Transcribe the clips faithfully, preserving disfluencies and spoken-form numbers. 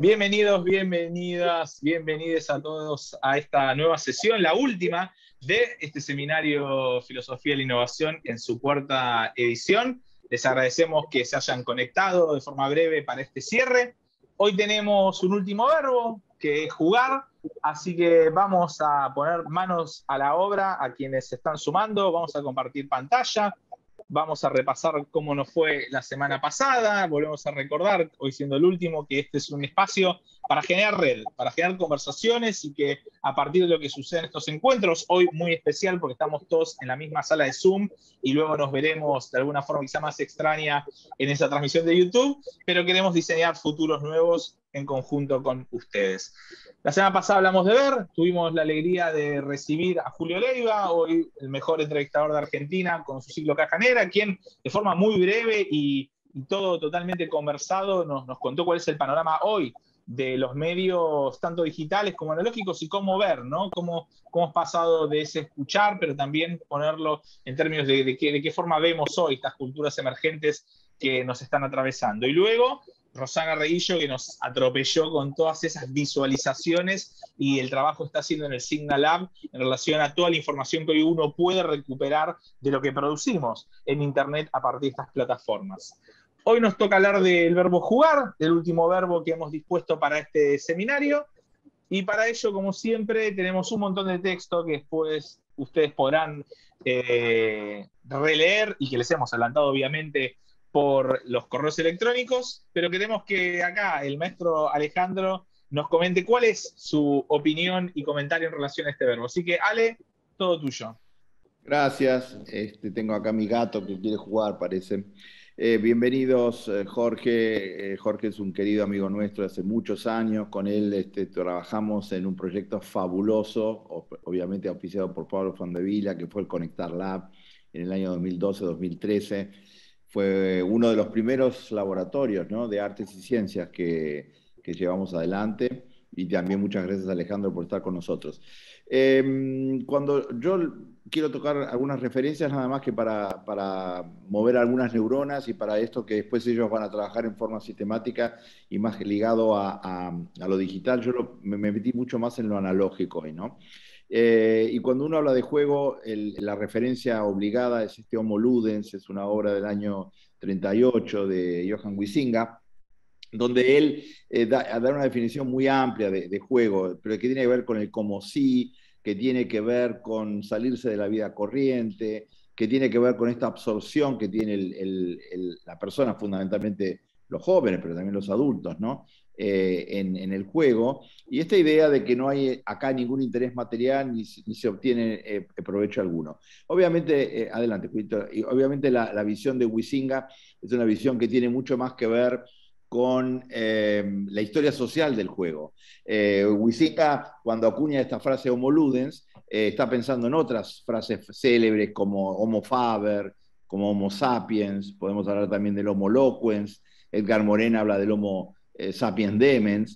Bienvenidos, bienvenidas, bienvenidos a todos a esta nueva sesión, la última de este seminario Filosofía de la Innovación en su cuarta edición. Les agradecemos que se hayan conectado de forma breve para este cierre. Hoy tenemos un último verbo, que es jugar, así que vamos a poner manos a la obra a quienes se están sumando, vamos a compartir pantalla. Vamos a repasar cómo nos fue la semana pasada, volvemos a recordar, hoy siendo el último, que este es un espacio para generar red, para generar conversaciones y que a partir de lo que sucede en estos encuentros, hoy muy especial porque estamos todos en la misma sala de Zoom y luego nos veremos de alguna forma quizá más extraña en esa transmisión de YouTube, pero queremos diseñar futuros nuevos en conjunto con ustedes. La semana pasada hablamos de ver, tuvimos la alegría de recibir a Julio Leiva, hoy el mejor entrevistador de Argentina con su ciclo Caja Negra, quien de forma muy breve y, y todo totalmente conversado nos, nos contó cuál es el panorama hoy de los medios tanto digitales como analógicos y cómo ver, ¿no? Cómo, cómo has pasado de ese escuchar, pero también ponerlo en términos de, de, qué, de qué forma vemos hoy estas culturas emergentes que nos están atravesando. Y luego Rosana Reguillo, que nos atropelló con todas esas visualizaciones y el trabajo está haciendo en el Signal Lab en relación a toda la información que hoy uno puede recuperar de lo que producimos en Internet a partir de estas plataformas. Hoy nos toca hablar del verbo jugar, del último verbo que hemos dispuesto para este seminario, y para ello, como siempre, tenemos un montón de texto que después ustedes podrán eh, releer y que les hemos adelantado, obviamente, por los correos electrónicos, pero queremos que acá el maestro Alejandro nos comente cuál es su opinión y comentario en relación a este verbo. Así que, Ale, todo tuyo. Gracias. Este, tengo acá mi gato que quiere jugar, parece. Eh, bienvenidos, eh, Jorge. Eh, Jorge es un querido amigo nuestro de hace muchos años. Con él este, trabajamos en un proyecto fabuloso, obviamente auspiciado por Pablo Fondevila, que fue el Conectar Lab en el año dos mil doce dos mil trece. Fue uno de los primeros laboratorios, ¿no?, de artes y ciencias que, que llevamos adelante. Y también muchas gracias, Alejandro, por estar con nosotros. Eh, cuando yo quiero tocar algunas referencias nada más que para, para mover algunas neuronas y para esto que después ellos van a trabajar en forma sistemática y más ligado a, a, a lo digital, yo lo, me, me metí mucho más en lo analógico hoy, ¿no? Eh, y cuando uno habla de juego, el, la referencia obligada es este Homo Ludens, es una obra del año treinta y ocho de Johann Huizinga, donde él eh, da, da una definición muy amplia de, de juego, pero que tiene que ver con el como sí, que tiene que ver con salirse de la vida corriente, que tiene que ver con esta absorción que tiene el, el, el, la persona, fundamentalmente los jóvenes, pero también los adultos, ¿no?, eh, en, en el juego, y esta idea de que no hay acá ningún interés material ni, ni se obtiene eh, provecho alguno. Obviamente, eh, adelante, Cuito, y obviamente la, la visión de Huizinga es una visión que tiene mucho más que ver con eh, la historia social del juego. Eh, Huizinga, cuando acuña esta frase Homo Ludens, eh, está pensando en otras frases célebres como Homo Faber, como Homo Sapiens, podemos hablar también del Homo Loquens, Edgar Morin habla del Homo eh, Sapiens Demens,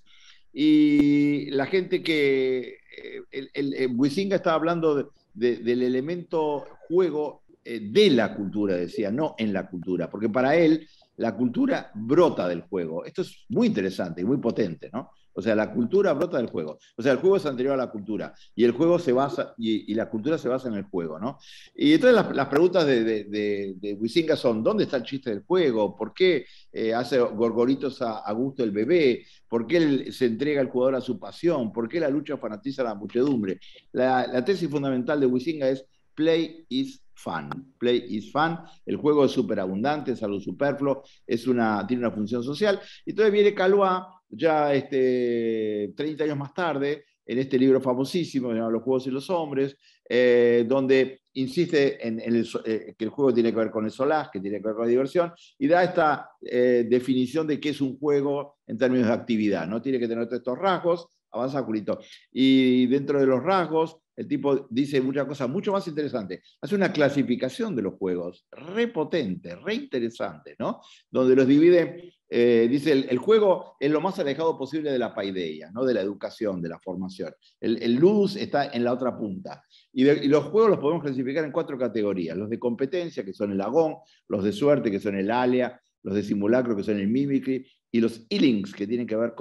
y la gente que... Eh, el, el, el Huizinga estaba hablando de, de, del elemento juego eh, de la cultura, decía, no en la cultura, porque para él la cultura brota del juego. Esto es muy interesante y muy potente, ¿no? O sea, la cultura brota del juego. O sea, el juego es anterior a la cultura y el juego se basa, y, y la cultura se basa en el juego, ¿no? Y entonces las, las preguntas de, de, de, de Huizinga son, ¿dónde está el chiste del juego? ¿Por qué eh, hace gorgoritos a, a gusto el bebé? ¿Por qué él, se entrega el jugador a su pasión? ¿Por qué la lucha fanatiza a la muchedumbre? La, la tesis fundamental de Huizinga es play is fun. Play is fun. El juego es súper abundante, es algo superfluo, es una, tiene una función social. Y entonces viene Calois, ya este, treinta años más tarde, en este libro famosísimo, llamado Los Juegos y los Hombres, eh, donde insiste en, en el, eh, que el juego tiene que ver con el solaz, que tiene que ver con la diversión, y da esta eh, definición de qué es un juego en términos de actividad, ¿no? Tiene que tener todos estos rasgos, avanza Julito, y dentro de los rasgos, el tipo dice muchas cosas mucho más interesantes. Hace una clasificación de los juegos, re potente, re interesante, ¿no? Donde los divide, eh, dice, el, el juego es lo más alejado posible de la paideia, ¿no?, de la educación, de la formación. El, el ludus está en la otra punta. Y, de, y los juegos los podemos clasificar en cuatro categorías. Los de competencia, que son el agón, los de suerte, que son el alia, los de simulacro, que son el mimicry, y los e-links, que tienen que ver con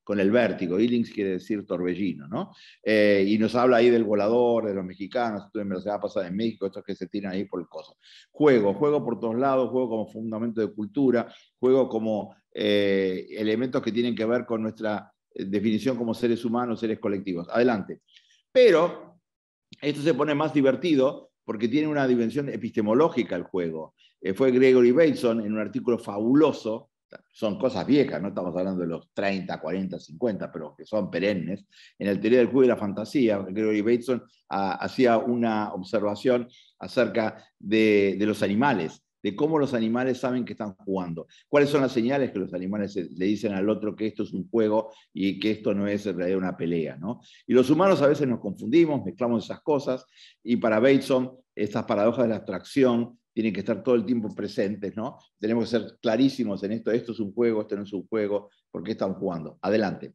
con el vértigo. Illings quiere decir torbellino, ¿no? Eh, y nos habla ahí del volador, de los mexicanos, estuve en la semana pasada en México, estos que se tiran ahí por el coso. Juego, juego por todos lados, juego como fundamento de cultura, juego como eh, elementos que tienen que ver con nuestra definición como seres humanos, seres colectivos. Adelante. Pero esto se pone más divertido porque tiene una dimensión epistemológica el juego. Eh, fue Gregory Bateson en un artículo fabuloso, son cosas viejas, no estamos hablando de los treinta, cuarenta, cincuenta, pero que son perennes, en la teoría del juego y la fantasía. Gregory Bateson a, hacía una observación acerca de, de los animales, de cómo los animales saben que están jugando. ¿Cuáles son las señales que los animales le dicen al otro que esto es un juego y que esto no es en realidad una pelea, ¿no? Y los humanos a veces nos confundimos, mezclamos esas cosas, y para Bateson, estas paradojas de la abstracción tienen que estar todo el tiempo presentes, ¿no? Tenemos que ser clarísimos en esto, esto es un juego, esto no es un juego, ¿por qué están jugando? Adelante.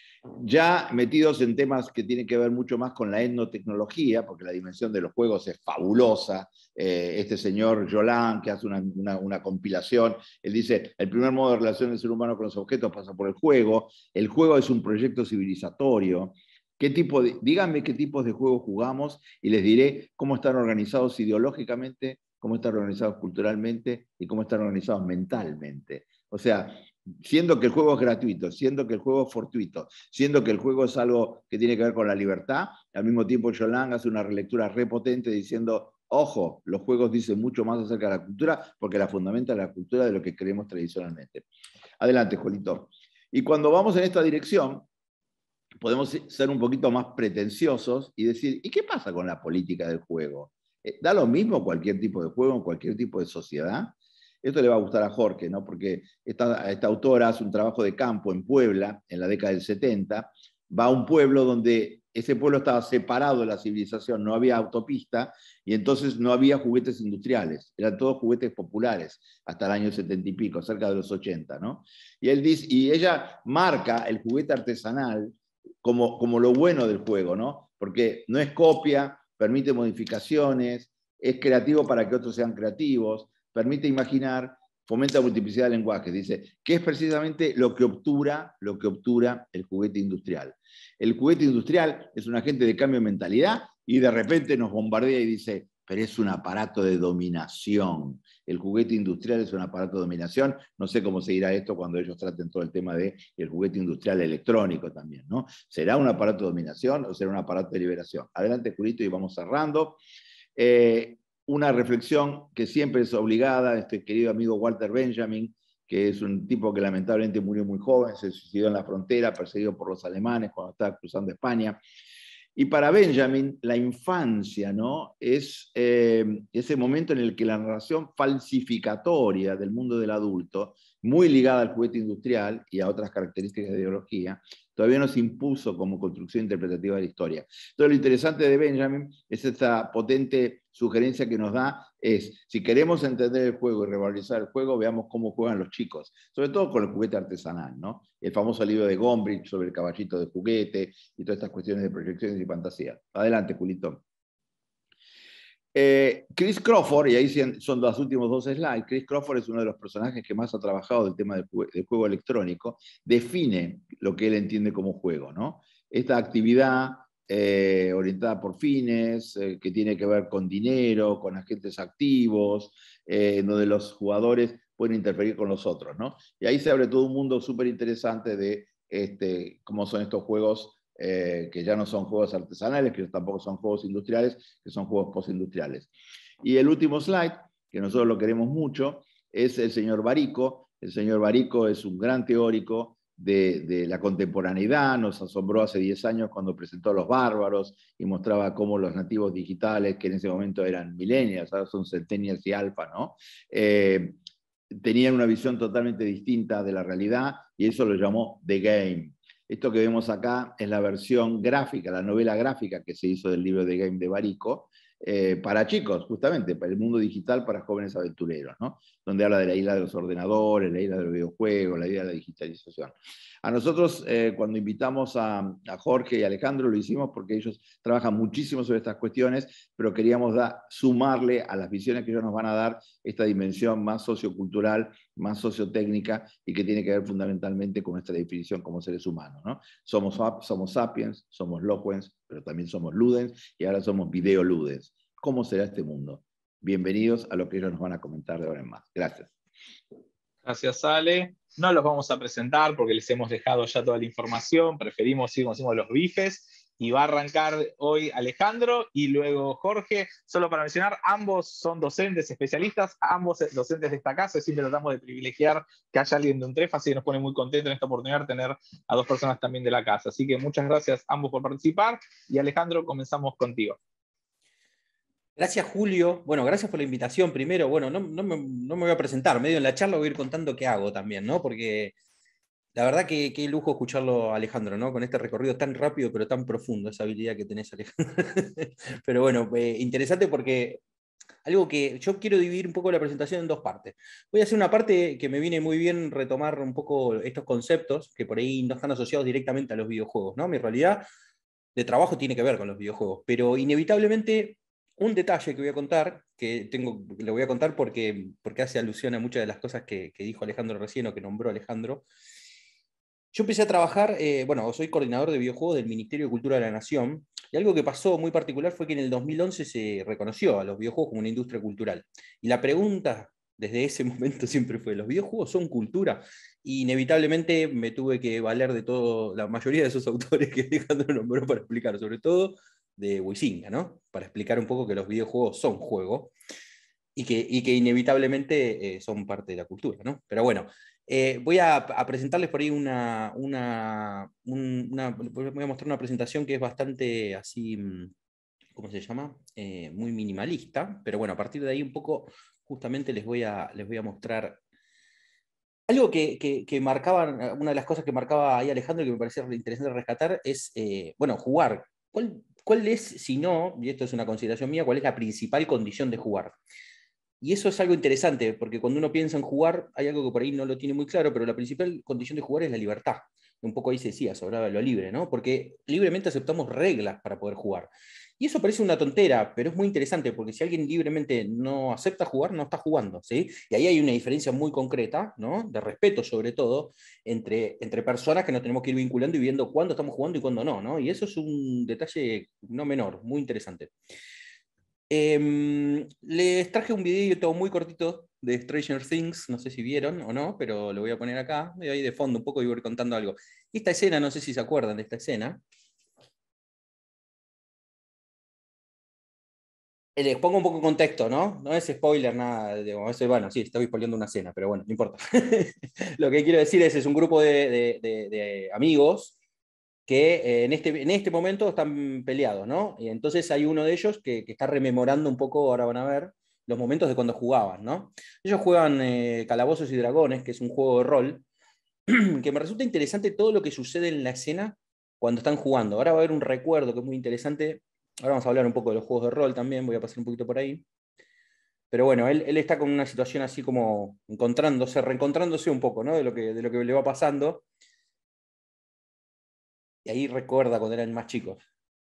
Ya metidos en temas que tienen que ver mucho más con la etnotecnología, porque la dimensión de los juegos es fabulosa. Eh, este señor Jolan, que hace una, una, una compilación, él dice, el primer modo de relación del ser humano con los objetos pasa por el juego. El juego es un proyecto civilizatorio. ¿Qué tipo de, díganme qué tipos de juegos jugamos y les diré cómo están organizados ideológicamente, cómo están organizados culturalmente y cómo están organizados mentalmente. O sea, siendo que el juego es gratuito, siendo que el juego es fortuito, siendo que el juego es algo que tiene que ver con la libertad, al mismo tiempo Jolan hace una relectura repotente diciendo, ojo, los juegos dicen mucho más acerca de la cultura porque la fundamenta la cultura de lo que creemos tradicionalmente. Adelante, Jolito. Y cuando vamos en esta dirección, podemos ser un poquito más pretenciosos y decir, ¿y qué pasa con la política del juego? ¿Da lo mismo cualquier tipo de juego en cualquier tipo de sociedad? Esto le va a gustar a Jorge, ¿no? Porque esta, esta autora hace un trabajo de campo en Puebla, en la década del setenta, va a un pueblo donde ese pueblo estaba separado de la civilización, no había autopista, y entonces no había juguetes industriales, eran todos juguetes populares, hasta el año setenta y pico, cerca de los ochenta, ¿no? Y, él dice, y ella marca el juguete artesanal como, como lo bueno del juego, ¿no? Porque no es copia, permite modificaciones, es creativo para que otros sean creativos, permite imaginar, fomenta multiplicidad de lenguajes. Dice que es precisamente lo que obtura, lo que obtura el juguete industrial. El juguete industrial es un agente de cambio de mentalidad y de repente nos bombardea y dice, pero es un aparato de dominación. El juguete industrial es un aparato de dominación. No sé cómo seguirá esto cuando ellos traten todo el tema del juguete industrial electrónico también, ¿no? ¿Será un aparato de dominación o será un aparato de liberación? Adelante, Julito, y vamos cerrando. Eh, una reflexión que siempre es obligada, este querido amigo Walter Benjamin, que es un tipo que lamentablemente murió muy joven, se suicidó en la frontera, perseguido por los alemanes cuando estaba cruzando España. Y para Benjamin, la infancia, ¿no? Es eh, ese momento en el que la narración falsificatoria del mundo del adulto, muy ligada al juguete industrial y a otras características de ideología, todavía no se impuso como construcción interpretativa de la historia. Entonces, lo interesante de Benjamin es esta potente sugerencia que nos da, es, si queremos entender el juego y revalorizar el juego, veamos cómo juegan los chicos, sobre todo con el juguete artesanal, ¿no? El famoso libro de Gombrich sobre el caballito de juguete y todas estas cuestiones de proyecciones y fantasía. Adelante, Julito. Eh, Chris Crawford, y ahí son los últimos dos slides, Chris Crawford es uno de los personajes que más ha trabajado del tema del juego, del juego electrónico, define lo que él entiende como juego, ¿no? Esta actividad eh, orientada por fines, eh, que tiene que ver con dinero, con agentes activos, eh, donde los jugadores pueden interferir con los otros, ¿no? Y ahí se abre todo un mundo súper interesante de este, cómo son estos juegos Eh, que ya no son juegos artesanales, que tampoco son juegos industriales, que son juegos postindustriales. Y el último slide, que nosotros lo queremos mucho, es el señor Barico. El señor Barico es un gran teórico de, de la contemporaneidad, nos asombró hace diez años cuando presentó a los bárbaros y mostraba cómo los nativos digitales, que en ese momento eran millennials, ahora son centennials y alfa, ¿no? Eh, tenían una visión totalmente distinta de la realidad y eso lo llamó The Game. Esto que vemos acá es la versión gráfica, la novela gráfica que se hizo del libro The Game de Barico, eh, para chicos, justamente, para el mundo digital, para jóvenes aventureros, ¿no? Donde habla de la isla de los ordenadores, la isla de los videojuegos, la isla de la digitalización. A nosotros, eh, cuando invitamos a, a Jorge y a Alejandro, lo hicimos porque ellos trabajan muchísimo sobre estas cuestiones, pero queríamos da, sumarle a las visiones que ellos nos van a dar esta dimensión más sociocultural, más sociotécnica y que tiene que ver fundamentalmente con nuestra definición como seres humanos, ¿no? Somos, somos sapiens, somos loquens, pero también somos ludens y ahora somos videoludens. ¿Cómo será este mundo? Bienvenidos a lo que ellos nos van a comentar de ahora en más. Gracias. Gracias, Ale. No los vamos a presentar porque les hemos dejado ya toda la información. Preferimos ir, como decimos, los bifes. Y va a arrancar hoy Alejandro y luego Jorge. Solo para mencionar, ambos son docentes, especialistas, ambos docentes de esta casa. Siempre tratamos de privilegiar que haya alguien de UNTREF, así que nos pone muy contentos en esta oportunidad de tener a dos personas también de la casa. Así que muchas gracias a ambos por participar. Y Alejandro, comenzamos contigo. Gracias, Julio. Bueno, gracias por la invitación primero. Bueno, no, no, me, no me voy a presentar, medio en la charla voy a ir contando qué hago también, ¿no? Porque la verdad que qué lujo escucharlo a Alejandro, ¿no? Con este recorrido tan rápido pero tan profundo, esa habilidad que tenés, Alejandro. Pero bueno, eh, interesante porque algo que yo quiero dividir un poco la presentación en dos partes. Voy a hacer una parte que me viene muy bien retomar un poco estos conceptos que por ahí no están asociados directamente a los videojuegos, ¿no? Mi realidad de trabajo tiene que ver con los videojuegos, pero inevitablemente un detalle que voy a contar, que tengo, lo voy a contar porque, porque hace alusión a muchas de las cosas que, que dijo Alejandro recién o que nombró Alejandro. Yo empecé a trabajar, eh, bueno, soy coordinador de videojuegos del Ministerio de Cultura de la Nación, y algo que pasó muy particular fue que en el dos mil once se reconoció a los videojuegos como una industria cultural. Y la pregunta desde ese momento siempre fue, ¿los videojuegos son cultura? Y inevitablemente me tuve que valer de todo, la mayoría de esos autores que Alejandro nombró para explicar, sobre todo de Huizinga, ¿no? Para explicar un poco que los videojuegos son juego y que, y que inevitablemente eh, son parte de la cultura, ¿no? Pero bueno, eh, voy a, a, presentarles por ahí una, una, una, voy a mostrar una presentación que es bastante así, ¿cómo se llama? Eh, muy minimalista, pero bueno, a partir de ahí un poco justamente les voy a, les voy a mostrar algo que, que, que marcaba, una de las cosas que marcaba ahí Alejandro y que me parecía interesante rescatar es, eh, bueno, jugar. ¿Cuál, ¿Cuál es, si no, y esto es una consideración mía, cuál es la principal condición de jugar? Y eso es algo interesante, porque cuando uno piensa en jugar, hay algo que por ahí no lo tiene muy claro, pero la principal condición de jugar es la libertad. Un poco ahí se decía, se hablaba de lo libre, ¿no? Porque libremente aceptamos reglas para poder jugar. Y eso parece una tontera, pero es muy interesante, porque si alguien libremente no acepta jugar, no está jugando, ¿sí? Y ahí hay una diferencia muy concreta, ¿no? De respeto, sobre todo, entre, entre personas que nos tenemos que ir vinculando y viendo cuándo estamos jugando y cuándo no, ¿no? Y eso es un detalle no menor, muy interesante. Eh, les traje un videito muy cortito de Stranger Things, no sé si vieron o no, pero lo voy a poner acá, ahí de fondo un poco y voy a ir contando algo. Esta escena, no sé si se acuerdan de esta escena. Eh, les pongo un poco de contexto, ¿no? No es spoiler, nada. Digo, eso, bueno, sí, estoy spoileando una escena, pero bueno, no importa. Lo que quiero decir es, es un grupo de, de, de, de amigos que eh, en, este, en este momento están peleados, ¿no? Y entonces hay uno de ellos que, que está rememorando un poco, ahora van a ver, los momentos de cuando jugaban, ¿no? Ellos juegan eh, Calabozos y Dragones, que es un juego de rol, que me resulta interesante todo lo que sucede en la escena cuando están jugando. Ahora va a haber un recuerdo que es muy interesante. Ahora vamos a hablar un poco de los juegos de rol también, voy a pasar un poquito por ahí. Pero bueno, él, él está con una situación así como encontrándose, reencontrándose un poco, ¿no? De lo que, de lo que le va pasando. Y ahí recuerda cuando eran más chicos.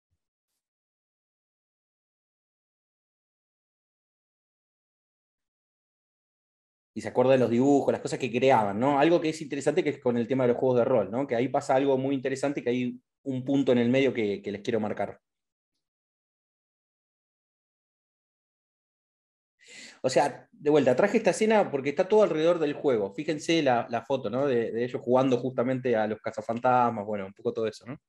Y se acuerda de los dibujos, las cosas que creaban, ¿no? Algo que es interesante que es con el tema de los juegos de rol, ¿no? Que ahí pasa algo muy interesante, que hay un punto en el medio que, que les quiero marcar. O sea, de vuelta, traje esta escena porque está todo alrededor del juego. Fíjense la, la foto, ¿no? De, de ellos jugando justamente a los cazafantasmas, bueno, un poco todo eso, ¿no?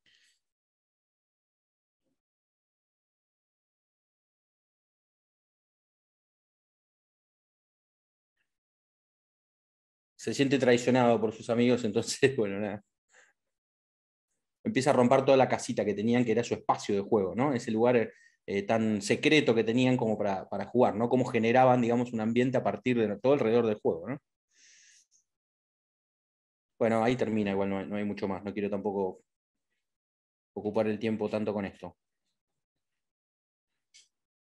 Se siente traicionado por sus amigos, entonces, bueno, nada. Empieza a romper toda la casita que tenían, que era su espacio de juego, ¿no? Ese lugar eh, tan secreto que tenían como para, para jugar, ¿no? Cómo generaban, digamos, un ambiente a partir de todo alrededor del juego, ¿no? Bueno, ahí termina, igual no hay, no hay mucho más, no quiero tampoco ocupar el tiempo tanto con esto.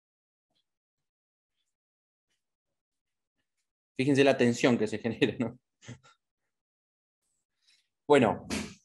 Fíjense la tensión que se genera, ¿no? Bueno,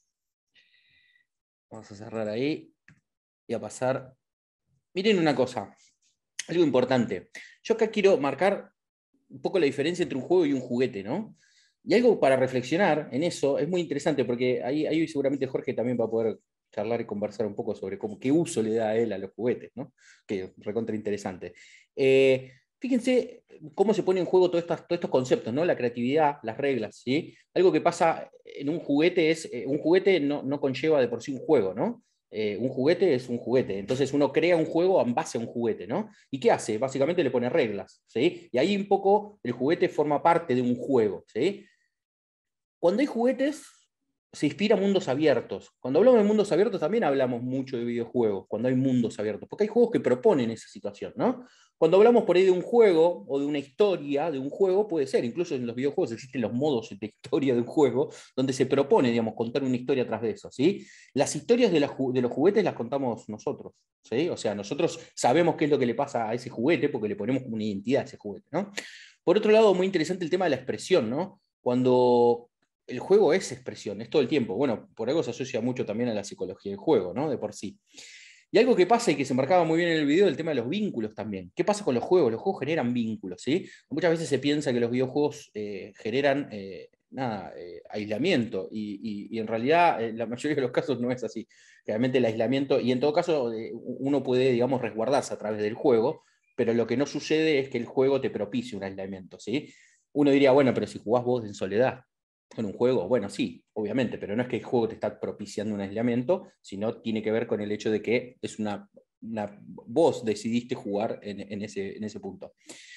vamos a cerrar ahí y a pasar. Miren una cosa, algo importante. Yo acá quiero marcar un poco la diferencia entre un juego y un juguete, ¿no? Y algo para reflexionar en eso es muy interesante, porque ahí, ahí seguramente Jorge también va a poder charlar y conversar un poco sobre cómo, qué uso le da a él a los juguetes, ¿no? Que recontra interesante. Eh, fíjense cómo se pone en juego todos estos, todos estos conceptos, ¿no? La creatividad, las reglas, ¿sí? Algo que pasa en un juguete es, eh, un juguete no, no conlleva de por sí un juego, ¿no? Eh, un juguete es un juguete, entonces uno crea un juego en base a un juguete, ¿no? ¿Y qué hace? Básicamente le pone reglas, ¿sí? Y ahí un poco el juguete forma parte de un juego, ¿sí? Cuando hay juguetes, se inspira mundos abiertos. Cuando hablamos de mundos abiertos también hablamos mucho de videojuegos, cuando hay mundos abiertos, porque hay juegos que proponen esa situación, ¿no? Cuando hablamos por ahí de un juego o de una historia de un juego, puede ser, incluso en los videojuegos existen los modos de historia de un juego, donde se propone, digamos, contar una historia atrás de eso, ¿sí? Las historias de, la, de los juguetes las contamos nosotros, ¿sí? O sea, nosotros sabemos qué es lo que le pasa a ese juguete porque le ponemos como una identidad a ese juguete, ¿no? Por otro lado, muy interesante el tema de la expresión, ¿no? Cuando el juego es expresión, es todo el tiempo. Bueno, por algo se asocia mucho también a la psicología del juego, ¿no? De por sí. Y algo que pasa y que se marcaba muy bien en el video, el tema de los vínculos también. ¿Qué pasa con los juegos? Los juegos generan vínculos, ¿sí? Muchas veces se piensa que los videojuegos eh, generan eh, nada, eh, aislamiento, y, y, y en realidad en la mayoría de los casos no es así. Realmente el aislamiento, y en todo caso eh, uno puede, digamos, resguardarse a través del juego, pero lo que no sucede es que el juego te propicie un aislamiento, ¿sí? Uno diría, bueno, pero si jugás vos en soledad con un juego, bueno, sí, obviamente, pero no es que el juego te está propiciando un aislamiento, sino tiene que ver con el hecho de que es una, una vos decidiste jugar en, en, ese, en ese punto.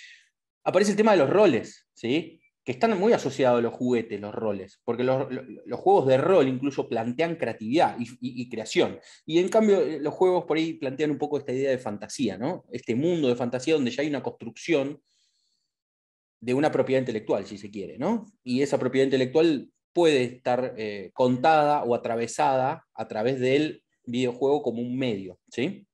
Aparece el tema de los roles, ¿sí? Que están muy asociados a los juguetes, los roles, porque los, los, los juegos de rol incluso plantean creatividad y, y, y creación, y en cambio los juegos por ahí plantean un poco esta idea de fantasía, ¿no? Este mundo de fantasía donde ya hay una construcción de una propiedad intelectual, si se quiere, ¿no? Y esa propiedad intelectual puede estar eh, contada o atravesada a través del videojuego como un medio, ¿sí?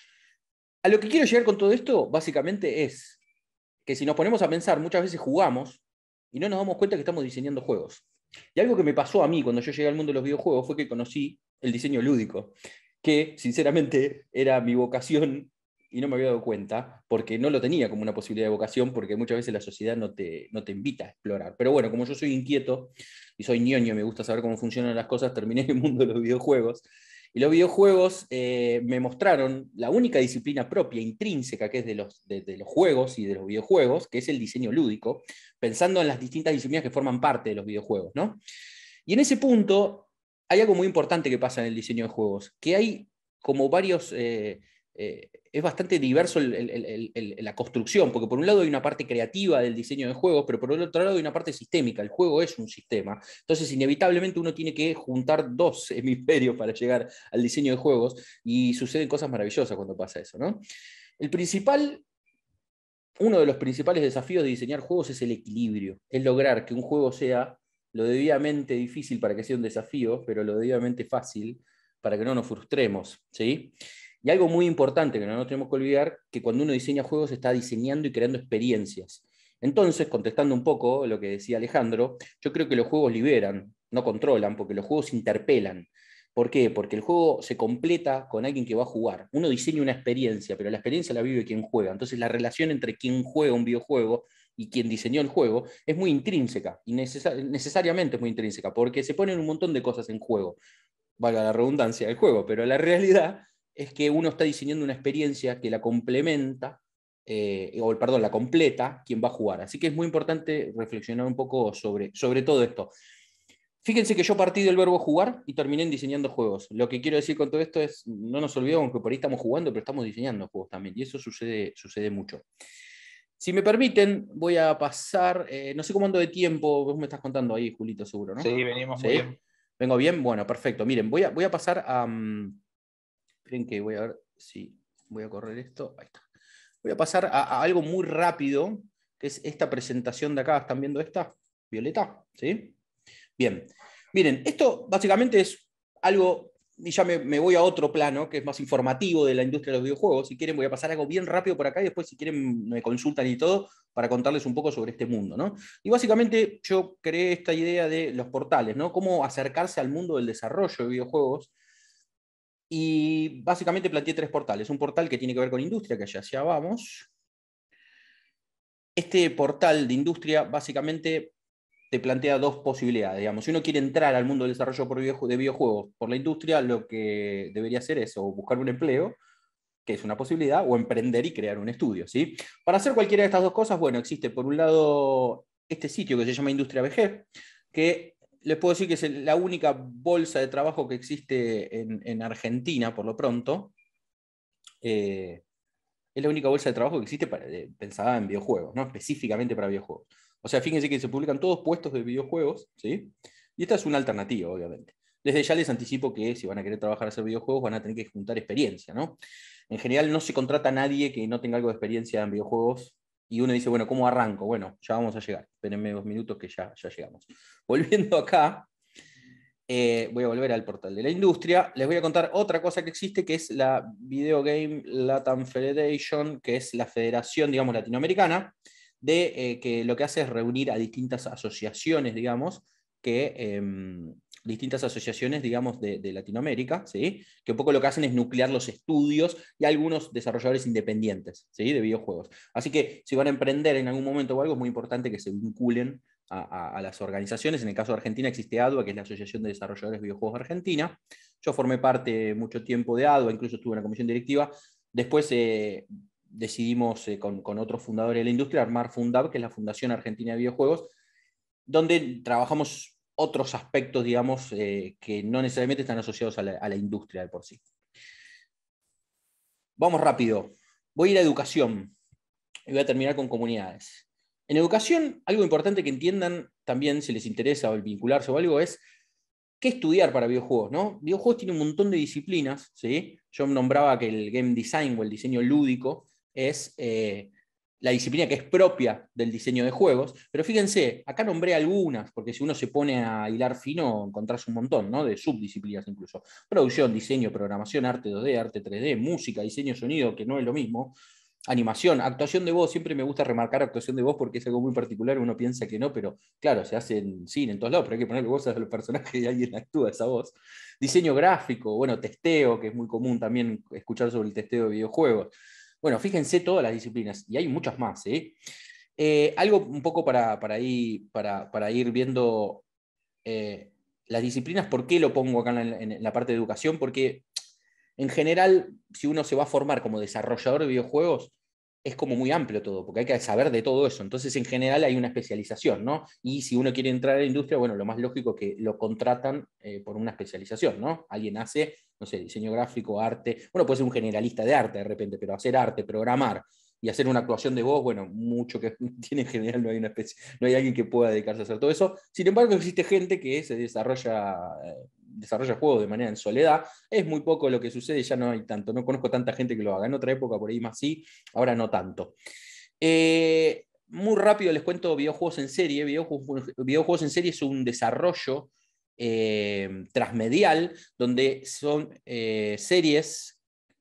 A lo que quiero llegar con todo esto, básicamente, es que si nos ponemos a pensar, muchas veces jugamos y no nos damos cuenta que estamos diseñando juegos. Y algo que me pasó a mí cuando yo llegué al mundo de los videojuegos fue que conocí el diseño lúdico, que sinceramente era mi vocación y no me había dado cuenta, porque no lo tenía como una posibilidad de vocación, porque muchas veces la sociedad no te, no te invita a explorar. Pero bueno, como yo soy inquieto y soy ñoño, me gusta saber cómo funcionan las cosas, terminé en el mundo de los videojuegos. Y los videojuegos eh, me mostraron la única disciplina propia, intrínseca, que es de los, de, de los juegos y de los videojuegos, que es el diseño lúdico, pensando en las distintas disciplinas que forman parte de los videojuegos, ¿no? Y en ese punto hay algo muy importante que pasa en el diseño de juegos, que hay como varios... Eh, eh, es bastante diverso el, el, el, el, la construcción, porque por un lado hay una parte creativa del diseño de juegos, pero por el otro lado hay una parte sistémica. El juego es un sistema. Entonces, inevitablemente uno tiene que juntar dos hemisferios para llegar al diseño de juegos, y suceden cosas maravillosas cuando pasa eso, ¿no? El principal, uno de los principales desafíos de diseñar juegos es el equilibrio, es lograr que un juego sea lo debidamente difícil para que sea un desafío, pero lo debidamente fácil para que no nos frustremos, ¿sí? Y algo muy importante que no nos tenemos que olvidar, que cuando uno diseña juegos está diseñando y creando experiencias. Entonces, contestando un poco lo que decía Alejandro, yo creo que los juegos liberan, no controlan, porque los juegos interpelan. ¿Por qué? Porque el juego se completa con alguien que va a jugar. Uno diseña una experiencia, pero la experiencia la vive quien juega. Entonces, la relación entre quien juega un videojuego y quien diseñó el juego es muy intrínseca, y necesar necesariamente es muy intrínseca, porque se ponen un montón de cosas en juego, valga la redundancia del juego, pero la realidad es que uno está diseñando una experiencia que la complementa, eh, o perdón, la completa quien va a jugar. Así que es muy importante reflexionar un poco sobre, sobre todo esto. Fíjense que yo partí del verbo jugar y terminé en diseñando juegos. Lo que quiero decir con todo esto es, no nos olvidemos que por ahí estamos jugando, pero estamos diseñando juegos también, y eso sucede, sucede mucho. Si me permiten, voy a pasar, eh, no sé cómo ando de tiempo, vos me estás contando ahí, Julito, seguro, ¿no? Sí, venimos ¿Sí? muy bien. ¿Vengo bien? Bueno, perfecto. Miren, voy a, voy a pasar a... Um, esperen que voy a ver si voy a correr esto. Ahí está. Voy a pasar a, a algo muy rápido, que es esta presentación de acá. ¿Están viendo esta? Violeta, ¿sí? Bien. Miren, esto básicamente es algo y ya me, me voy a otro plano, que es más informativo de la industria de los videojuegos. Si quieren, voy a pasar algo bien rápido por acá y después, si quieren, me consultan y todo para contarles un poco sobre este mundo, ¿no? Y básicamente yo creé esta idea de los portales, ¿no? Cómo acercarse al mundo del desarrollo de videojuegos. Y básicamente planteé tres portales. Un portal que tiene que ver con industria, que allá vamos. Este portal de industria básicamente te plantea dos posibilidades, digamos. Si uno quiere entrar al mundo del desarrollo por videojue- de videojuegos por la industria, lo que debería hacer es o buscar un empleo, que es una posibilidad, o emprender y crear un estudio, ¿sí? Para hacer cualquiera de estas dos cosas, bueno, existe por un lado este sitio que se llama Industria B G, que les puedo decir que es la única bolsa de trabajo que existe en, en Argentina, por lo pronto. Eh, es la única bolsa de trabajo que existe para, eh, pensada en videojuegos, ¿no? Específicamente para videojuegos. O sea, fíjense que se publican todos puestos de videojuegos, ¿sí? Y esta es una alternativa, obviamente. Desde ya les anticipo que si van a querer trabajar a hacer videojuegos, van a tener que juntar experiencia, ¿no? En general no se contrata a nadie que no tenga algo de experiencia en videojuegos. Y uno dice, bueno, ¿cómo arranco? Bueno, ya vamos a llegar. Espérenme dos minutos que ya, ya llegamos. Volviendo acá, eh, voy a volver al portal de la industria. Les voy a contar otra cosa que existe, que es la Video Game Latam Federation, que es la federación, digamos, latinoamericana, de, eh, que lo que hace es reunir a distintas asociaciones, digamos, que... Eh, distintas asociaciones, digamos, de, de Latinoamérica, ¿sí? Que un poco lo que hacen es nuclear los estudios y algunos desarrolladores independientes, ¿sí? De videojuegos. Así que si van a emprender en algún momento o algo, es muy importante que se vinculen a, a, a las organizaciones. En el caso de Argentina existe A D U A, que es la Asociación de Desarrolladores de Videojuegos de Argentina. Yo formé parte mucho tiempo de A D U A, incluso estuve en la comisión directiva. Después eh, decidimos eh, con, con otros fundadores de la industria armar Fundab, que es la Fundación Argentina de Videojuegos, donde trabajamos otros aspectos, digamos, eh, que no necesariamente están asociados a la, a la industria de por sí. Vamos rápido. Voy a ir a educación y voy a terminar con comunidades. En educación, algo importante que entiendan también, si les interesa o el vincularse o algo, es qué estudiar para videojuegos, ¿no? Videojuegos tienen un montón de disciplinas, ¿sí? Yo nombraba que el game design o el diseño lúdico es... Eh, la disciplina que es propia del diseño de juegos, pero fíjense, acá nombré algunas, porque si uno se pone a hilar fino, encontrás un montón, ¿no? De subdisciplinas incluso. Producción, diseño, programación, arte dos D, arte tres D, música, diseño, sonido, que no es lo mismo. Animación, actuación de voz, siempre me gusta remarcar actuación de voz porque es algo muy particular, uno piensa que no, pero claro, se hace en cine, en todos lados, pero hay que ponerle voz a los personajes y alguien actúa esa voz. Diseño gráfico, bueno, testeo, que es muy común también escuchar sobre el testeo de videojuegos. Bueno, fíjense todas las disciplinas, y hay muchas más, ¿eh? Eh, algo un poco para, para, ir, para, para ir viendo eh, las disciplinas, ¿por qué lo pongo acá en la, en la parte de educación? Porque en general, si uno se va a formar como desarrollador de videojuegos, es como muy amplio todo, porque hay que saber de todo eso. Entonces, en general, hay una especialización, ¿no? Y si uno quiere entrar a la industria, bueno, lo más lógico es que lo contratan eh, por una especialización, ¿no? Alguien hace, no sé, diseño gráfico, arte. Bueno, puede ser un generalista de arte de repente, pero hacer arte, programar y hacer una actuación de voz, bueno, mucho que tiene en general, no hay, una especie, no hay alguien que pueda dedicarse a hacer todo eso. Sin embargo, existe gente que se desarrolla... Eh, desarrolla juegos de manera en soledad, es muy poco lo que sucede, ya no hay tanto, no conozco tanta gente que lo haga, en otra época por ahí más sí, ahora no tanto. Eh, muy rápido les cuento videojuegos en serie, videojuegos, videojuegos en serie es un desarrollo eh, transmedial, donde son eh, series,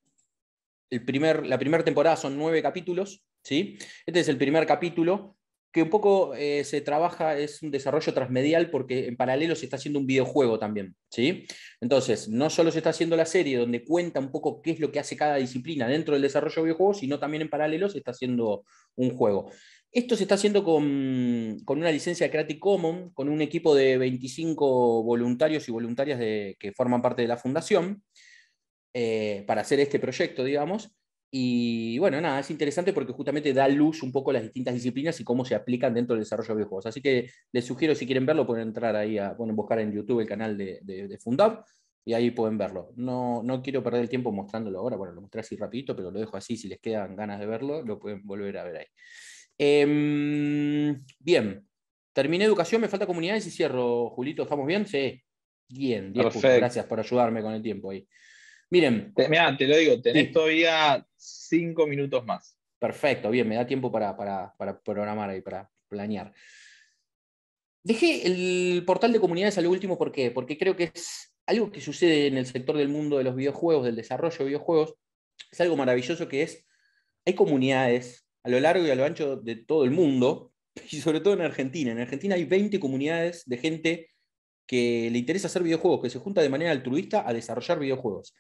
el primer, la primera temporada son nueve capítulos, ¿sí? Este es el primer capítulo, que un poco eh, se trabaja, es un desarrollo transmedial porque en paralelo se está haciendo un videojuego también, ¿sí? Entonces, no solo se está haciendo la serie donde cuenta un poco qué es lo que hace cada disciplina dentro del desarrollo de videojuegos, sino también en paralelo se está haciendo un juego. Esto se está haciendo con, con una licencia Creative Commons, con un equipo de veinticinco voluntarios y voluntarias de, que forman parte de la fundación, eh, para hacer este proyecto, digamos. Y bueno, nada, es interesante porque justamente da luz un poco a las distintas disciplinas y cómo se aplican dentro del desarrollo de videojuegos. Así que les sugiero, si quieren verlo, pueden entrar ahí, a, pueden buscar en YouTube el canal de, de, de Fundab y ahí pueden verlo. No, no quiero perder el tiempo mostrándolo ahora, bueno, lo mostré así rapidito, pero lo dejo así, si les quedan ganas de verlo, lo pueden volver a ver ahí. Eh, bien, terminé educación, me falta comunidades y cierro, Julito, ¿estamos bien? Sí, bien, diez puntos, gracias por ayudarme con el tiempo ahí. Miren. Te, mirá, te lo digo, tenés sí. todavía cinco minutos más. Perfecto, bien, me da tiempo para, para, para programar y para planear. Dejé el portal de comunidades a lo último, ¿por qué? Porque creo que es algo que sucede en el sector del mundo de los videojuegos, del desarrollo de videojuegos, es algo maravilloso que es, hay comunidades a lo largo y a lo ancho de todo el mundo, y sobre todo en Argentina. En Argentina hay veinte comunidades de gente que le interesa hacer videojuegos, que se junta de manera altruista a desarrollar videojuegos.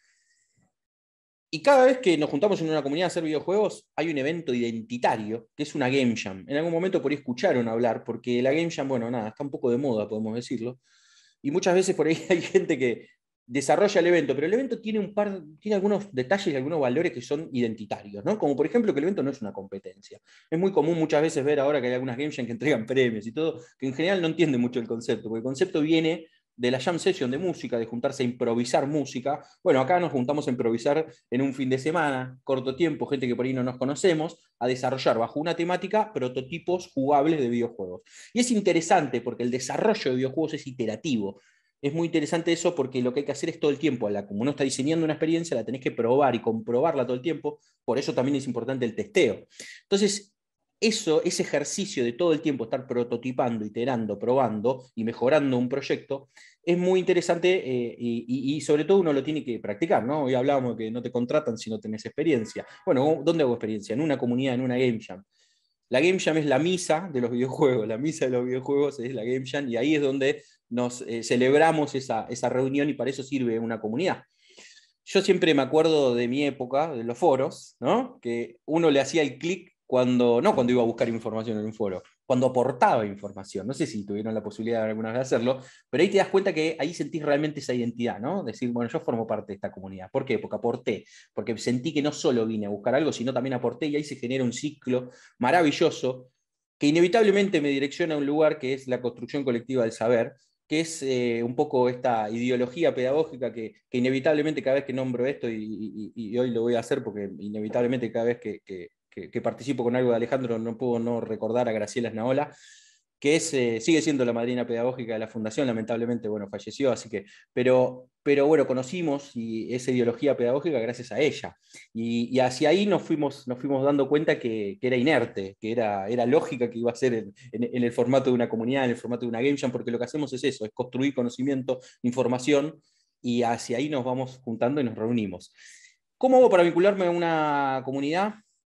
Y cada vez que nos juntamos en una comunidad a hacer videojuegos, hay un evento identitario, que es una Game Jam. En algún momento por ahí escucharon hablar, porque la Game Jam, bueno, nada, está un poco de moda, podemos decirlo. Y muchas veces por ahí hay gente que desarrolla el evento, pero el evento tiene un par, tiene algunos detalles y algunos valores que son identitarios, ¿no? Como por ejemplo que el evento no es una competencia. Es muy común muchas veces ver ahora que hay algunas Game Jam que entregan premios y todo, que en general no entienden mucho el concepto, porque el concepto viene de la jam session de música, de juntarse a improvisar música. Bueno, acá nos juntamos a improvisar en un fin de semana, corto tiempo, gente que por ahí no nos conocemos, a desarrollar bajo una temática prototipos jugables de videojuegos. Y es interesante porque el desarrollo de videojuegos es iterativo. Es muy interesante eso porque lo que hay que hacer es todo el tiempo. Como uno está diseñando una experiencia, la tenés que probar y comprobarla todo el tiempo. Por eso también es importante el testeo. Entonces, eso, ese ejercicio de todo el tiempo estar prototipando, iterando, probando y mejorando un proyecto, es muy interesante eh, y, y sobre todo uno lo tiene que practicar, ¿no? Hoy hablábamos de que no te contratan si no tenés experiencia. Bueno, ¿dónde hago experiencia? En una comunidad, en una Game Jam. La Game Jam es la misa de los videojuegos, la misa de los videojuegos es la Game Jam y ahí es donde nos eh, celebramos esa, esa reunión y para eso sirve una comunidad. Yo siempre me acuerdo de mi época, de los foros, ¿no? Que uno le hacía el clic cuando, no cuando iba a buscar información en un foro, cuando aportaba información. No sé si tuvieron la posibilidad alguna vez de hacerlo, pero ahí te das cuenta que ahí sentís realmente esa identidad, ¿no? Decir, bueno, yo formo parte de esta comunidad. ¿Por qué? Porque aporté, porque sentí que no solo vine a buscar algo, sino también aporté y ahí se genera un ciclo maravilloso que inevitablemente me direcciona a un lugar que es la construcción colectiva del saber, que es eh, un poco esta ideología pedagógica que, que inevitablemente cada vez que nombro esto, y, y, y hoy lo voy a hacer porque inevitablemente cada vez que, que, que, que participo con algo de Alejandro no puedo no recordar a Graciela Snaola, que es, eh, sigue siendo la madrina pedagógica de la fundación, lamentablemente, bueno, falleció, así que, pero, pero bueno, conocimos y esa ideología pedagógica gracias a ella. Y, y hacia ahí nos fuimos, nos fuimos dando cuenta que, que era inerte, que era, era lógica que iba a ser en, en, en el formato de una comunidad, en el formato de una Game Jam, porque lo que hacemos es eso, es construir conocimiento, información, y hacia ahí nos vamos juntando y nos reunimos. ¿Cómo hago para vincularme a una comunidad?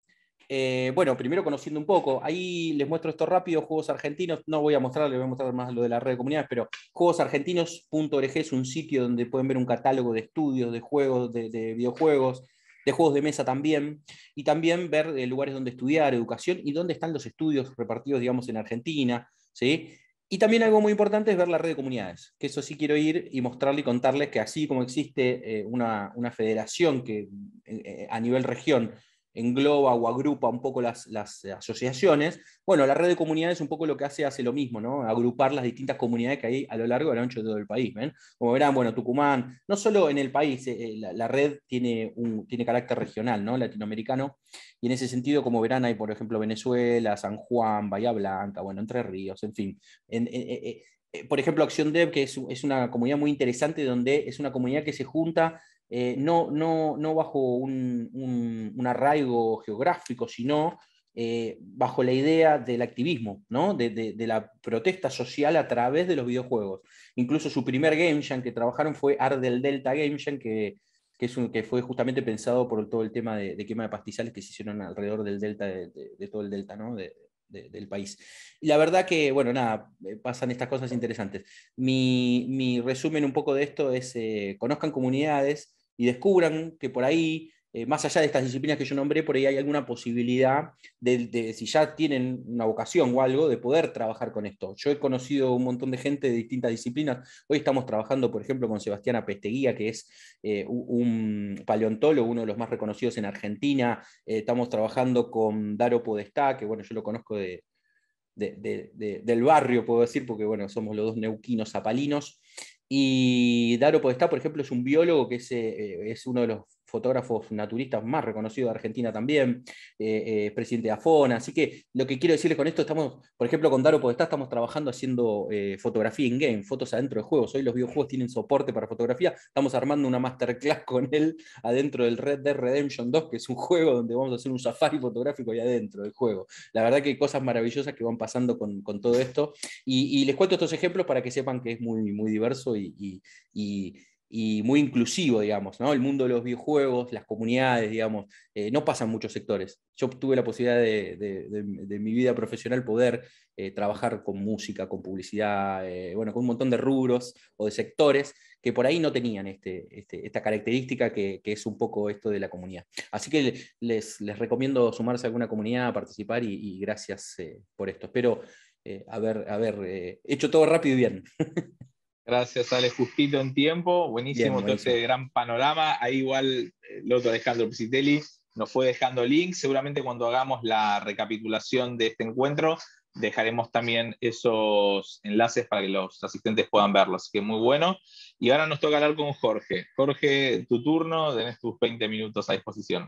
Eh, bueno, primero conociendo un poco, ahí les muestro esto rápido, Juegos Argentinos, no voy a mostrar, les voy a mostrar más lo de la red de comunidades, pero juegos argentinos punto org es un sitio donde pueden ver un catálogo de estudios, de juegos, de, de videojuegos, de juegos de mesa también, y también ver eh, lugares donde estudiar, educación, y dónde están los estudios repartidos, digamos, en Argentina, ¿sí? Y también algo muy importante es ver la red de comunidades, que eso sí quiero ir y mostrarle y contarles que así como existe eh, una, una federación que eh, a nivel región engloba o agrupa un poco las, las asociaciones, bueno, la red de comunidades un poco lo que hace, hace lo mismo, ¿no? Agrupar las distintas comunidades que hay a lo largo y a lo ancho de todo el país, ¿ven? Como verán, bueno, Tucumán, no solo en el país, eh, la, la red tiene, un, tiene carácter regional, ¿no? Latinoamericano, y en ese sentido, como verán, hay, por ejemplo, Venezuela, San Juan, Bahía Blanca, bueno, Entre Ríos, en fin. En, en, en, por ejemplo, Acción Dev, que es, es una comunidad muy interesante, donde es una comunidad que se junta Eh, no, no, no bajo un, un, un arraigo geográfico, sino eh, bajo la idea del activismo, ¿no? de, de, de la protesta social a través de los videojuegos. Incluso su primer Game Jam que trabajaron fue Ar del Delta Game Jam, que, que, es un, que fue justamente pensado por todo el tema de, de quema de pastizales que se hicieron alrededor del delta, de, de, de todo el delta, ¿no? de, de, del país. Y la verdad que, bueno, nada, pasan estas cosas interesantes. Mi, mi resumen un poco de esto es, eh, conozcan comunidades, y descubran que por ahí, eh, más allá de estas disciplinas que yo nombré, por ahí hay alguna posibilidad de, de, si ya tienen una vocación o algo, de poder trabajar con esto. Yo he conocido un montón de gente de distintas disciplinas. Hoy estamos trabajando, por ejemplo, con Sebastián Apesteguía, que es eh, un paleontólogo, uno de los más reconocidos en Argentina. Eh, estamos trabajando con Daro Podestá, que bueno, yo lo conozco de, de, de, de, del barrio, puedo decir, porque bueno, somos los dos neuquinos zapalinos. Y Daro Podestá, por ejemplo, es un biólogo que es, eh, es uno de los fotógrafos naturistas más reconocidos de Argentina también, eh, eh, presidente de AFONA. Así que lo que quiero decirles con esto, estamos, por ejemplo, con Daro Podestá estamos trabajando haciendo eh, fotografía in-game, fotos adentro de juegos. Hoy los videojuegos tienen soporte para fotografía. Estamos armando una masterclass con él adentro del Red Dead Redemption dos, que es un juego donde vamos a hacer un safari fotográfico ahí adentro del juego. La verdad que hay cosas maravillosas que van pasando con, con todo esto. Y, y les cuento estos ejemplos para que sepan que es muy, muy diverso y, y, y y muy inclusivo, digamos, ¿no? El mundo de los videojuegos, las comunidades, digamos, eh, no pasan muchos sectores. Yo tuve la posibilidad de, de, de, de mi vida profesional poder eh, trabajar con música, con publicidad, eh, bueno, con un montón de rubros o de sectores que por ahí no tenían este, este, esta característica que, que es un poco esto de la comunidad. Así que les, les recomiendo sumarse a alguna comunidad, participar y, y gracias eh, por esto. Espero eh, haber, haber eh, hecho todo rápido y bien. Gracias, Ale, justito en tiempo. Buenísimo, Bien, todo buenísimo. este gran panorama. Ahí igual el otro Alejandro Pisitelli nos fue dejando links. Seguramente cuando hagamos la recapitulación de este encuentro, dejaremos también esos enlaces para que los asistentes puedan verlos. Así que muy bueno. Y ahora nos toca hablar con Jorge. Jorge, tu turno, tenés tus veinte minutos a disposición.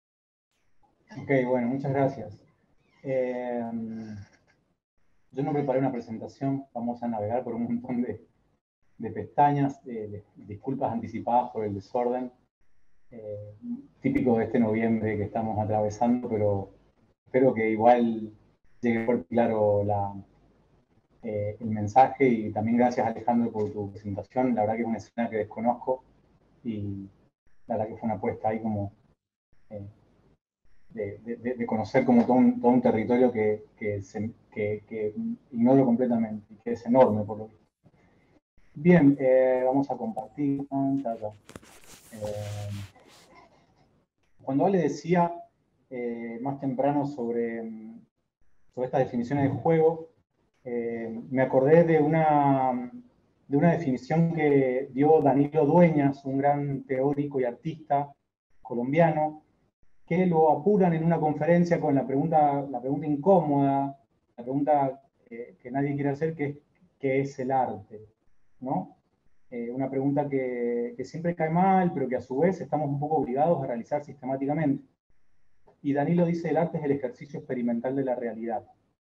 Ok, bueno, muchas gracias. Eh, yo no preparé una presentación, vamos a navegar por un montón de, de pestañas, de, de, disculpas anticipadas por el desorden, eh, típico de este noviembre que estamos atravesando, pero espero que igual llegue por claro la, eh, el mensaje, y también gracias, Alejandro, por tu presentación. La verdad que es una escena que desconozco y la verdad que fue una apuesta ahí como eh, de, de, de conocer como todo un, todo un territorio que, que, se, que, que ignoro completamente y que es enorme por lo visto. Bien, eh, vamos a compartir pantalla. Eh, cuando Ale decía eh, más temprano sobre, sobre estas definiciones de juego, eh, me acordé de una, de una definición que dio Danilo Dueñas, un gran teórico y artista colombiano, que lo apuran en una conferencia con la pregunta, la pregunta incómoda, la pregunta eh, que nadie quiere hacer, que es ¿qué es el arte? ¿No? Eh, una pregunta que, que siempre cae mal, pero que a su vez estamos un poco obligados a realizar sistemáticamente. Y Danilo dice: el arte es el ejercicio experimental de la realidad.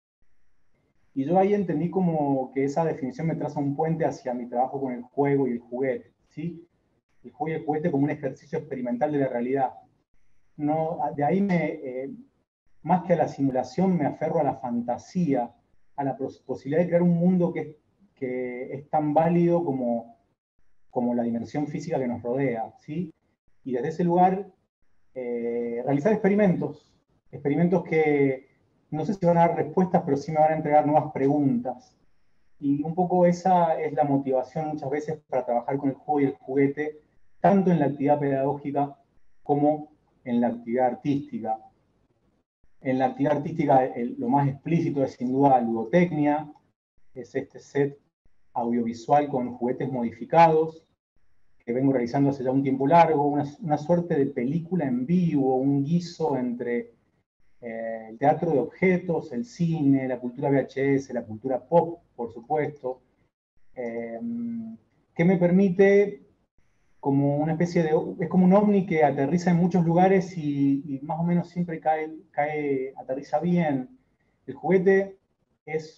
Y yo ahí entendí como que esa definición me traza un puente hacia mi trabajo con el juego y el juguete, ¿sí? El juego y el juguete como un ejercicio experimental de la realidad. No, de ahí, me, eh, más que a la simulación, me aferro a la fantasía, a la posibilidad de crear un mundo que es, que es tan válido como, como la dimensión física que nos rodea, ¿sí? Y desde ese lugar, eh, realizar experimentos, experimentos que no sé si van a dar respuestas, pero sí me van a entregar nuevas preguntas. Y un poco esa es la motivación muchas veces para trabajar con el juego y el juguete, tanto en la actividad pedagógica como en la actividad artística. En la actividad artística el, lo más explícito es sin duda la ludotecnia, es este set audiovisual con juguetes modificados, que vengo realizando hace ya un tiempo largo, una, una suerte de película en vivo, un guiso entre eh, el teatro de objetos, el cine, la cultura V H S, la cultura pop, por supuesto, eh, que me permite como una especie de, es como un ovni que aterriza en muchos lugares y, y más o menos siempre cae, cae, aterriza bien. El juguete es,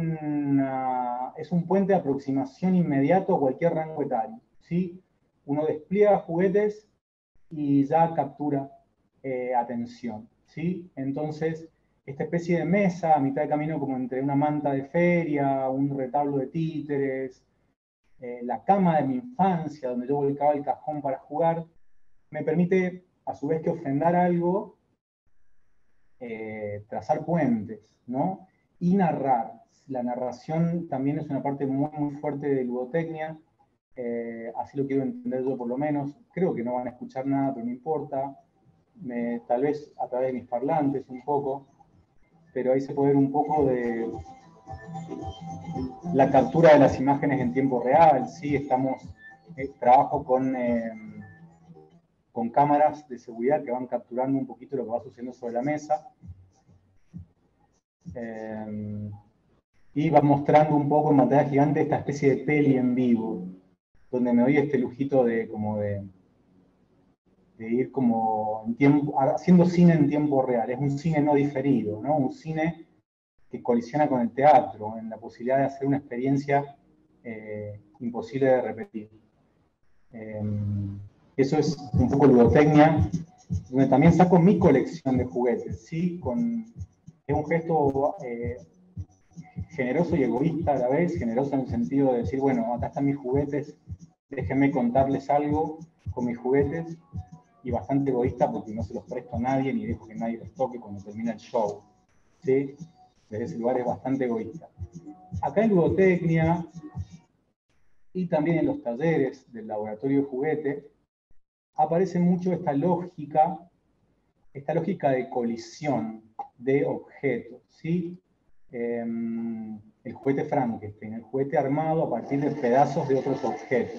una, es un puente de aproximación inmediato a cualquier rango etario, ¿sí? Uno despliega juguetes y ya captura eh, atención, ¿sí? Entonces, esta especie de mesa a mitad de camino, como entre una manta de feria, un retablo de títeres, eh, la cama de mi infancia, donde yo volcaba el cajón para jugar, me permite, a su vez que ofrendar algo, eh, trazar puentes, ¿no? Y narrar. La narración también es una parte muy, muy fuerte de ludotecnia, eh, así lo quiero entender yo por lo menos. Creo que no van a escuchar nada, pero no importa. Me, tal vez a través de mis parlantes un poco, pero ahí se puede ver un poco de la captura de las imágenes en tiempo real. Sí, estamos, eh, trabajo con, eh, con cámaras de seguridad que van capturando un poquito lo que va sucediendo sobre la mesa. Eh, y va mostrando un poco en pantalla gigante esta especie de peli en vivo, donde me doy este lujito de, como de, de ir como en tiempo, haciendo cine en tiempo real. Es un cine no diferido, ¿no? Un cine que colisiona con el teatro, en la posibilidad de hacer una experiencia eh, imposible de repetir. Eh, eso es un poco ludotecnia, donde también saco mi colección de juguetes, ¿sí? Con, es un gesto eh, generoso y egoísta a la vez, generoso en el sentido de decir, bueno, acá están mis juguetes, déjenme contarles algo con mis juguetes, y bastante egoísta porque no se los presto a nadie ni dejo que nadie los toque cuando termina el show, ¿sí? Desde ese lugar es bastante egoísta. Acá en Ludotecnia y también en los talleres del laboratorio de juguete aparece mucho esta lógica, esta lógica de colisión de objetos, ¿sí? Eh, el juguete Frankenstein, el juguete armado a partir de pedazos de otros objetos.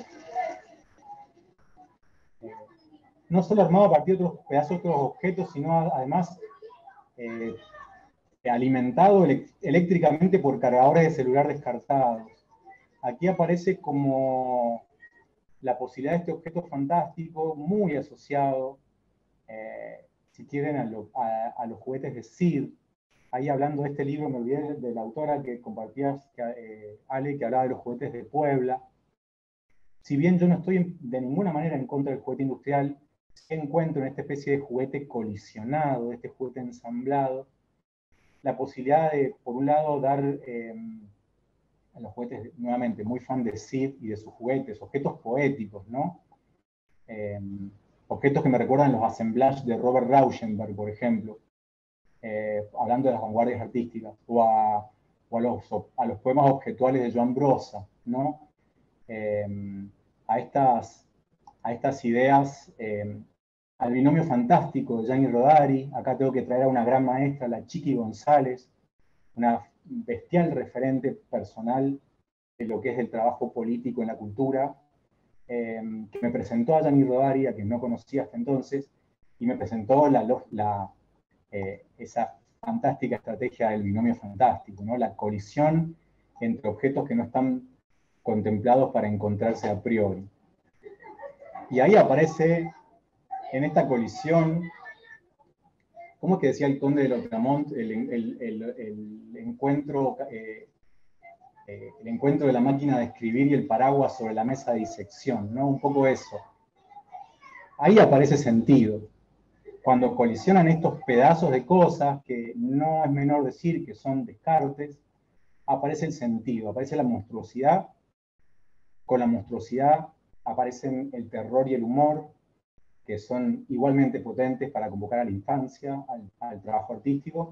Eh, no solo armado a partir de otros pedazos de otros objetos, sino además eh, alimentado ele eléctricamente por cargadores de celular descartados. Aquí aparece como la posibilidad de este objeto fantástico muy asociado, eh, si quieren, a, lo, a, a los juguetes de Sid. Ahí hablando de este libro me olvidé de la autora que compartías, que, eh, Ale, que hablaba de los juguetes de Puebla. Si bien yo no estoy de ninguna manera en contra del juguete industrial, encuentro en esta especie de juguete colisionado, de este juguete ensamblado, la posibilidad de, por un lado, dar eh, a los juguetes, nuevamente, muy fan de Sid y de sus juguetes, objetos poéticos, ¿no? Eh, objetos que me recuerdan los assemblages de Robert Rauschenberg, por ejemplo, eh, hablando de las vanguardias artísticas, o a, o a, los, a los poemas objetuales de Joan Brossa, ¿no? Eh, a, estas, a estas ideas, eh, al binomio fantástico de Gianni Rodari. Acá tengo que traer a una gran maestra, la Chiqui González, una bestial referente personal de lo que es el trabajo político en la cultura, eh, que me presentó a Gianni Rodari, a quien no conocía hasta entonces, y me presentó la, la, eh, esa fantástica estrategia del binomio fantástico, ¿no? La colisión entre objetos que no están contemplados para encontrarse a priori. Y ahí aparece, en esta colisión, ¿cómo es que decía el conde de Lautréamont? El, el, el, el, encuentro, eh, eh, el encuentro de la máquina de escribir y el paraguas sobre la mesa de disección, ¿no? Un poco eso. Ahí aparece sentido. Cuando colisionan estos pedazos de cosas, que no es menor decir que son descartes, aparece el sentido, aparece la monstruosidad. Con la monstruosidad aparecen el terror y el humor, que son igualmente potentes para convocar a la infancia, al, al trabajo artístico.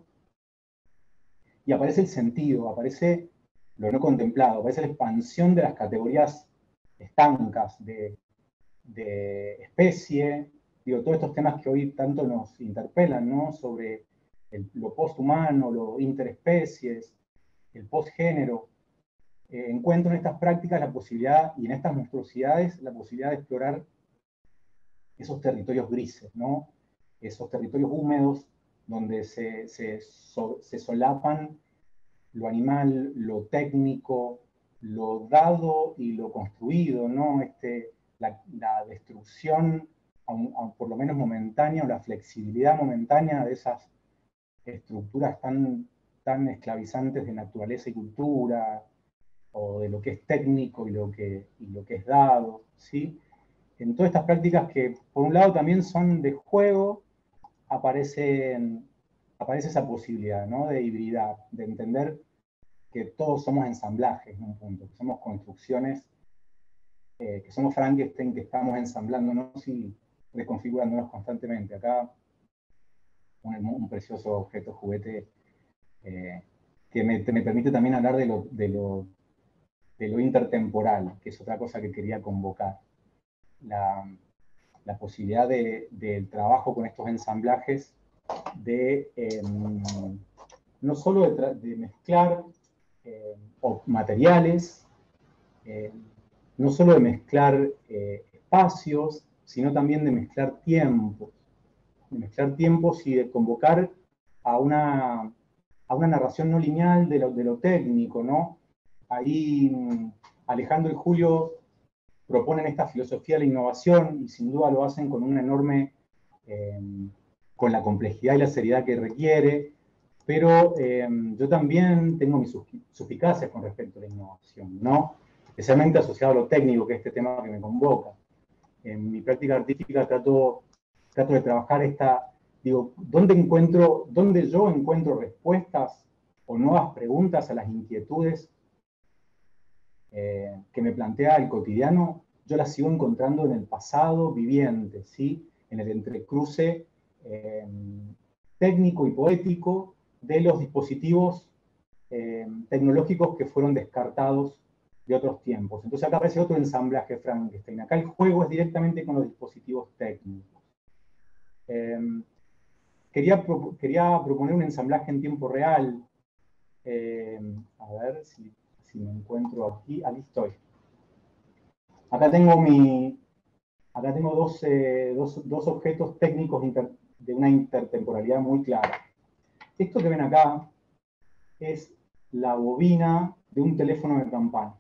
Y aparece el sentido, aparece lo no contemplado, aparece la expansión de las categorías estancas de, de especie, digo, todos estos temas que hoy tanto nos interpelan, ¿no? Sobre el, lo posthumano, lo interespecies, el postgénero. Eh, encuentro en estas prácticas la posibilidad, y en estas monstruosidades, la posibilidad de explorar esos territorios grises, ¿no? Esos territorios húmedos donde se, se, so, se solapan lo animal, lo técnico, lo dado y lo construido, ¿no? Este, la, la destrucción, aun, aun por lo menos momentánea, o la flexibilidad momentánea de esas estructuras tan, tan esclavizantes de naturaleza y cultura, o de lo que es técnico y lo que, y lo que es dado, ¿sí? En todas estas prácticas que, por un lado, también son de juego, aparecen, aparece esa posibilidad, ¿no? De hibridar, de entender que todos somos ensamblajes en un punto, que somos construcciones, eh, que somos Frankenstein, que estamos ensamblándonos y reconfigurándonos constantemente. Acá un, un precioso objeto juguete eh, que me, me permite también hablar de lo, de, lo, de lo intertemporal, que es otra cosa que quería convocar. La, la posibilidad de, del trabajo con estos ensamblajes, de eh, no solo de, de mezclar eh, materiales, eh, no solo de mezclar eh, espacios, sino también de mezclar tiempos, de mezclar tiempos y de convocar a una, a una narración no lineal de lo, de lo técnico, ¿no? Ahí Alejandro y Julio proponen esta filosofía de la innovación y sin duda lo hacen con una enorme, eh, con la complejidad y la seriedad que requiere, pero eh, yo también tengo mis suspicacias con respecto a la innovación, ¿no? Especialmente asociado a lo técnico, que es este tema que me convoca. En mi práctica artística trato, trato de trabajar esta, digo, ¿dónde encuentro, dónde yo encuentro respuestas o nuevas preguntas a las inquietudes Eh, que me plantea el cotidiano yo las sigo encontrando en el pasado viviente, ¿sí? En el entrecruce eh, técnico y poético de los dispositivos eh, tecnológicos que fueron descartados de otros tiempos. Entonces acá aparece otro ensamblaje Frankenstein. Acá el juego es directamente con los dispositivos técnicos. Eh, quería, pro quería proponer un ensamblaje en tiempo real. Eh, a ver si, si me encuentro aquí. Aquí estoy. Acá tengo, mi, acá tengo dos, eh, dos, dos objetos técnicos inter, de una intertemporalidad muy clara. Esto que ven acá es la bobina de un teléfono de campana.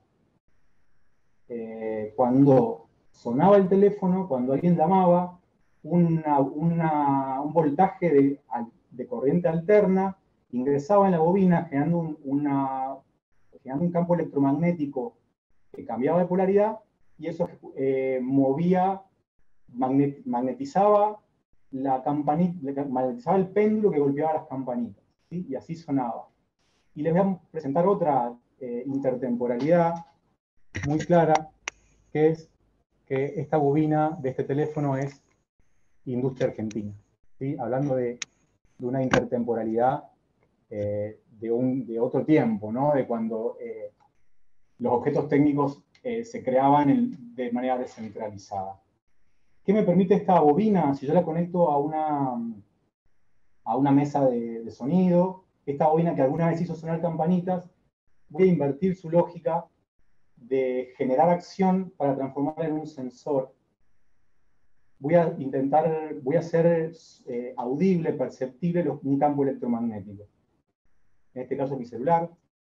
Eh, cuando sonaba el teléfono, cuando alguien llamaba, una, una, un voltaje de, de corriente alterna ingresaba en la bobina generando un, una, generando un campo electromagnético que cambiaba de polaridad y eso eh, movía, magnet, magnetizaba la campanita, magnetizaba el péndulo que golpeaba las campanitas, ¿sí? Y así sonaba. Y les voy a presentar otra eh, intertemporalidad muy clara, que es que esta bobina de este teléfono es industria argentina, ¿sí? Hablando de, de una intertemporalidad eh, de, un, de otro tiempo, ¿no? De cuando eh, los objetos técnicos eh, se creaban en, de manera descentralizada. ¿Qué me permite esta bobina? Si yo la conecto a una, a una mesa de, de sonido, esta bobina que alguna vez hizo sonar campanitas, voy a invertir su lógica de generar acción para transformarla en un sensor. Voy a intentar, voy a hacer eh, audible, perceptible un campo electromagnético. En este caso mi celular.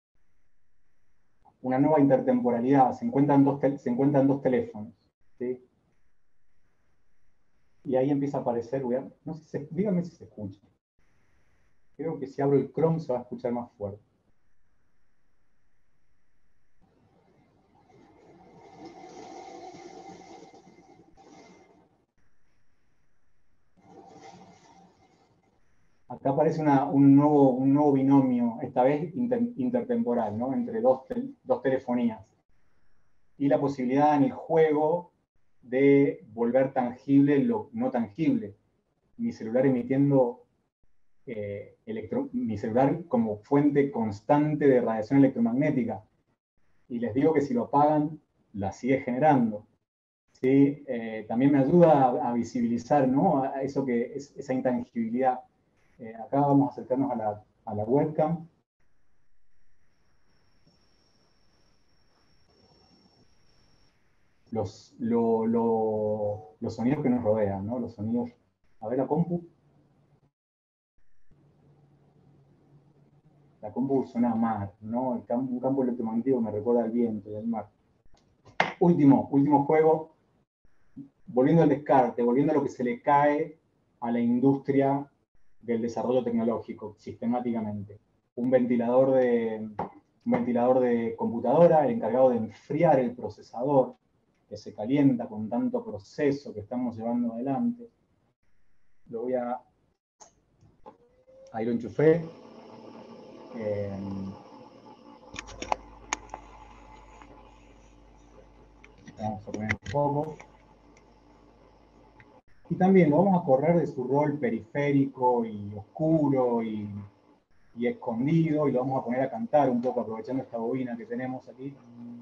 Una nueva intertemporalidad, se encuentran dos, se encuentran dos teléfonos, ¿sí? Y ahí empieza a aparecer, voy a, no sé si se, díganme si se escucha. Creo que si abro el Chrome se va a escuchar más fuerte. Acá aparece una, un, nuevo, un nuevo binomio, esta vez inter, intertemporal, ¿no? Entre dos, te, dos telefonías. Y la posibilidad en el juego de volver tangible lo no tangible. Mi celular emitiendo, eh, electro, mi celular como fuente constante de radiación electromagnética. Y les digo que si lo apagan, la sigue generando. ¿Sí? Eh, también me ayuda a, a visibilizar, ¿no? A eso que es esa intangibilidad. Eh, acá vamos a acercarnos a la, a la webcam. Los, lo, lo, los sonidos que nos rodean, ¿no? Los sonidos. A ver la compu. La compu suena a mar, ¿no? El campo, un campo electromagnético me recuerda al viento y al mar. Último, último juego. Volviendo al descarte, volviendo a lo que se le cae a la industria del desarrollo tecnológico, sistemáticamente. Un ventilador de, un ventilador de computadora, el encargado de enfriar el procesador, que se calienta con tanto proceso que estamos llevando adelante. Lo voy a... Ahí lo enchufé. Eh, vamos a poner un poco. Y también lo vamos a correr de su rol periférico y oscuro y, y escondido, y lo vamos a poner a cantar un poco, aprovechando esta bobina que tenemos aquí.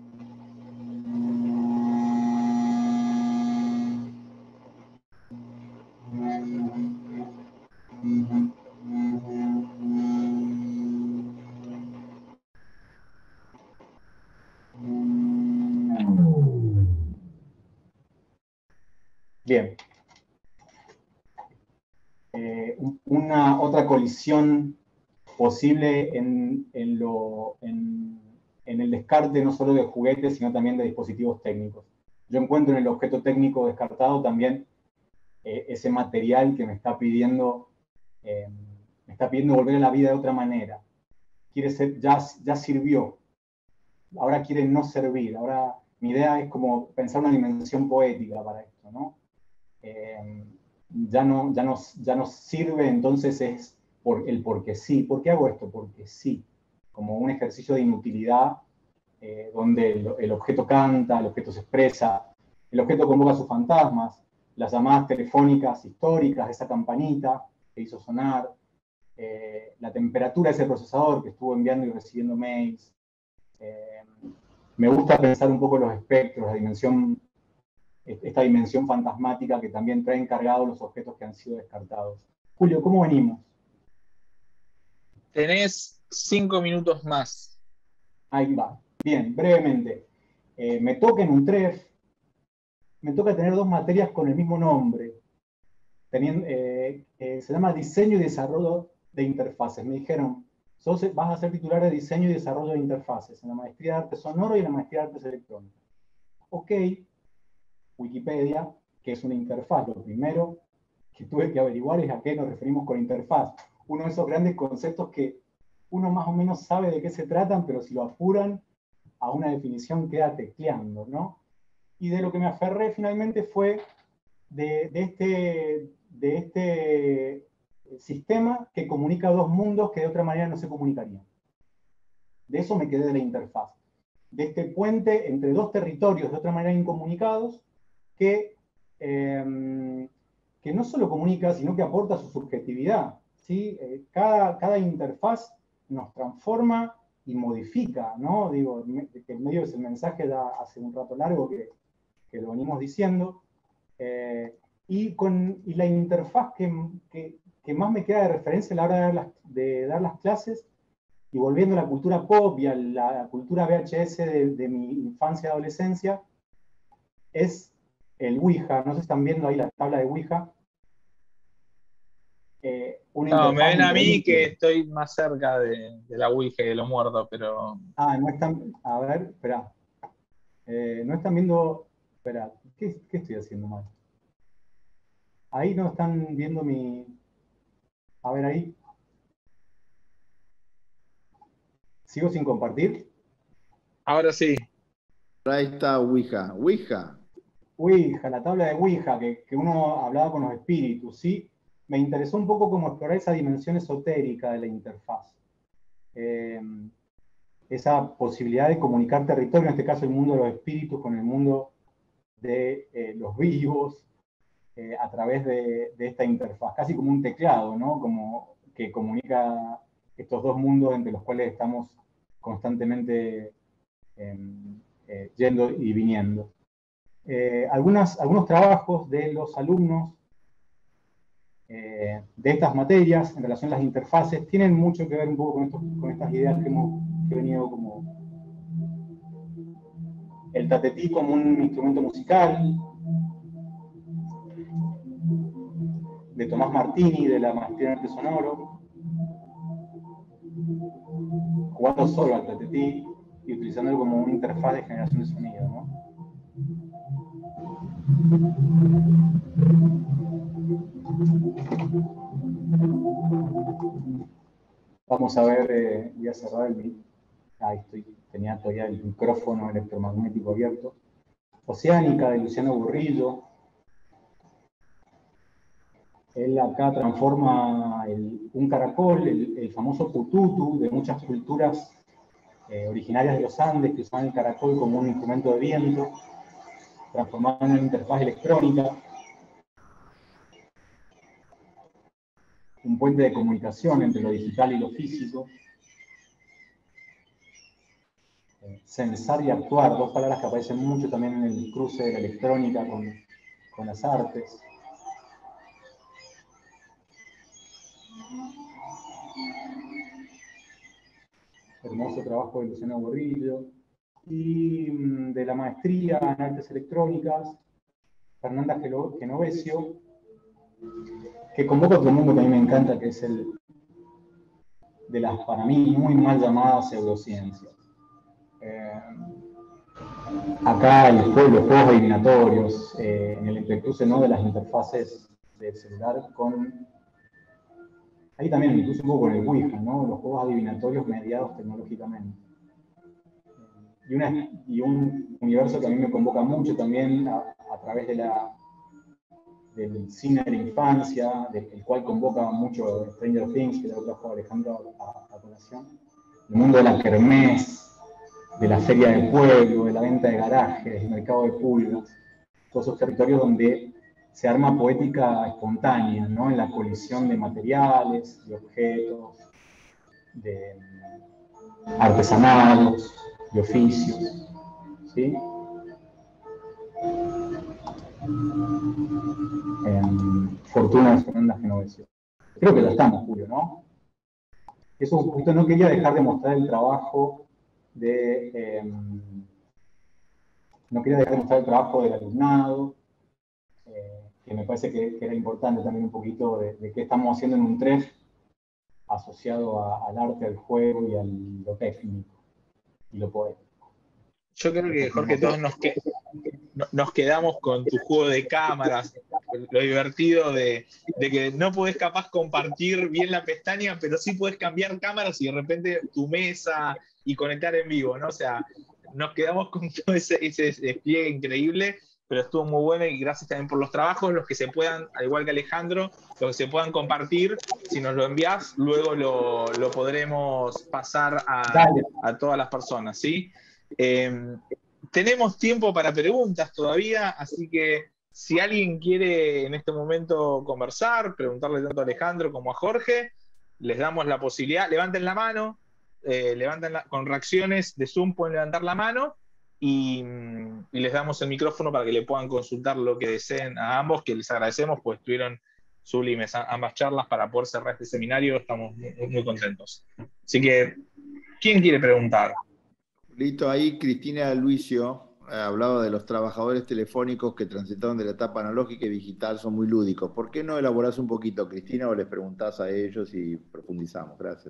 Bien. Eh, una otra colisión posible en, en, lo, en, en el descarte no solo de juguetes, sino también de dispositivos técnicos. Yo encuentro en el objeto técnico descartado también eh, ese material que me está pidiendo, eh, me está pidiendo volver a la vida de otra manera. Quiere ser, ya, ya sirvió, ahora quiere no servir. Ahora mi idea es como pensar una dimensión poética para esto, ¿no? Eh, ya no, ya, nos, ya nos sirve, entonces es por el porque sí. ¿Por qué hago esto? Porque sí. Como un ejercicio de inutilidad, eh, donde el, el objeto canta, el objeto se expresa, El objeto convoca a sus fantasmas, las llamadas telefónicas históricas, esa campanita que hizo sonar, eh, la temperatura de ese procesador que estuvo enviando y recibiendo mails. Eh, me gusta pensar un poco los espectros, la dimensión, esta dimensión fantasmática que también traen cargados los objetos que han sido descartados. Julio, ¿cómo venimos? Tenés cinco minutos más. Ahí va. Bien, brevemente. Eh, me toca en un T R E F, me toca tener dos materias con el mismo nombre. Teniendo, eh, eh, se llama Diseño y Desarrollo de Interfaces. Me dijeron, sos, vas a ser titular de Diseño y Desarrollo de Interfaces en la Maestría de Arte Sonoro y en la Maestría de Artes Electrónicas. Ok, Wikipedia, que es una interfaz. Lo primero que tuve que averiguar es a qué nos referimos con interfaz. Uno de esos grandes conceptos que uno más o menos sabe de qué se tratan, pero si lo apuran a una definición queda tecleando, ¿no? Y de lo que me aferré finalmente fue de, de, este, de este sistema que comunica dos mundos que de otra manera no se comunicarían. De eso me quedé de la interfaz. De este puente entre dos territorios de otra manera incomunicados que, eh, que no solo comunica, sino que aporta su subjetividad, ¿sí? Eh, cada, cada interfaz nos transforma y modifica, ¿no? Digo, que en medio de ese mensaje ya hace un rato largo que, que lo venimos diciendo, eh, y, con, y la interfaz que, que, que más me queda de referencia a la hora de dar las, de dar las clases, y volviendo a la cultura pop y a la cultura V H S de, de mi infancia y adolescencia, es el Ouija. No sé si están viendo ahí la tabla de Ouija. Eh, no, me ven a mí que estoy más cerca de, de la Ouija y de lo muerto, pero... Ah, no están... A ver, espera. Eh, no están viendo... Espera, ¿qué, ¿qué estoy haciendo mal? Ahí no están viendo mi... A ver, ahí. ¿Sigo sin compartir? Ahora sí. Ahí está Ouija. Ouija. Ouija, la tabla de Ouija, que, que uno hablaba con los espíritus, ¿sí? Me interesó un poco como explorar esa dimensión esotérica de la interfaz. Eh, esa posibilidad de comunicar territorio, en este caso el mundo de los espíritus con el mundo de eh, los vivos, eh, a través de, de esta interfaz, casi como un teclado, ¿no? Como que comunica estos dos mundos entre los cuales estamos constantemente eh, eh, yendo y viniendo. Eh, algunas, algunos trabajos de los alumnos eh, de estas materias en relación a las interfaces tienen mucho que ver un poco con, esto, con estas ideas que hemos que he venido como el tatetí como un instrumento musical de Tomás Martini de la Maestría en Arte Sonoro, jugando solo al tatetí y utilizándolo como una interfaz de generación de sonido, ¿no? Vamos a ver, eh, voy a cerrar el... Ahí estoy, tenía todavía el micrófono electromagnético abierto. Oceánica, de Luciano Burrillo. Él acá transforma el, un caracol, el, el famoso pututu, de muchas culturas eh, originarias de los Andes, que usaban el caracol como un instrumento de viento, transformado en una interfaz electrónica. Un puente de comunicación entre lo digital y lo físico. Censar y actuar, dos palabras que aparecen mucho también en el cruce de la electrónica con, con las artes. Hermoso trabajo de Luciano Burrillo. Y de la maestría en artes electrónicas, Fernanda Genovesio, que convoca otro mundo que a mí me encanta, que es el de las, para mí, muy mal llamadas pseudociencias. Eh, acá el juego, los juegos adivinatorios, eh, en el intercruce, ¿no?, de las interfaces del celular con... Ahí también incluso un poco con el Ouija, ¿no?, los juegos adivinatorios mediados tecnológicamente. Y, una, y un universo que a mí me convoca mucho también a, a través de la, del cine de la infancia, del cual convoca mucho Stranger Things, que lo trajo Alejandro a, a colación. El mundo de la kermés, de la feria del pueblo, de la venta de garajes, del mercado de pulgas. todos esos territorios donde se arma poética espontánea, ¿no? En la colisión de materiales, de objetos, de artesanados, de oficios, ¿sí? En Fortuna de Fernanda Genovesio. Creo que ya estamos, Julio, ¿no? Eso un poquito, no quería dejar de mostrar el trabajo de... Eh, no quería dejar de mostrar el trabajo del alumnado, eh, que me parece que, que era importante también un poquito de, de qué estamos haciendo en un TREF asociado a, al arte, al juego y a lo técnico y lo poético. Yo creo que, Jorge, todos nos, que, nos quedamos con tu juego de cámaras, lo divertido de, de que no podés capaz compartir bien la pestaña, pero sí podés cambiar cámaras y de repente tu mesa y conectar en vivo, ¿no? O sea, nos quedamos con todo ese, ese despliegue increíble, pero estuvo muy bueno y gracias también por los trabajos, los que se puedan, al igual que Alejandro, los que se puedan compartir, si nos lo envías, luego lo, lo podremos pasar a, a todas las personas, ¿sí? Eh, tenemos tiempo para preguntas todavía, así que si alguien quiere en este momento conversar, preguntarle tanto a Alejandro como a Jorge, les damos la posibilidad, levanten la mano, eh, levanten la, con reacciones de Zoom pueden levantar la mano y, y les damos el micrófono para que le puedan consultar lo que deseen a ambos, que les agradecemos, pues estuvieron sublimes ambas charlas para poder cerrar este seminario, estamos muy, muy contentos. Así que, ¿quién quiere preguntar? Listo, ahí Cristina Luisio eh, hablaba de los trabajadores telefónicos que transitaron de la etapa analógica y digital, son muy lúdicos. ¿Por qué no elaborás un poquito, Cristina, o les preguntás a ellos y profundizamos? Gracias.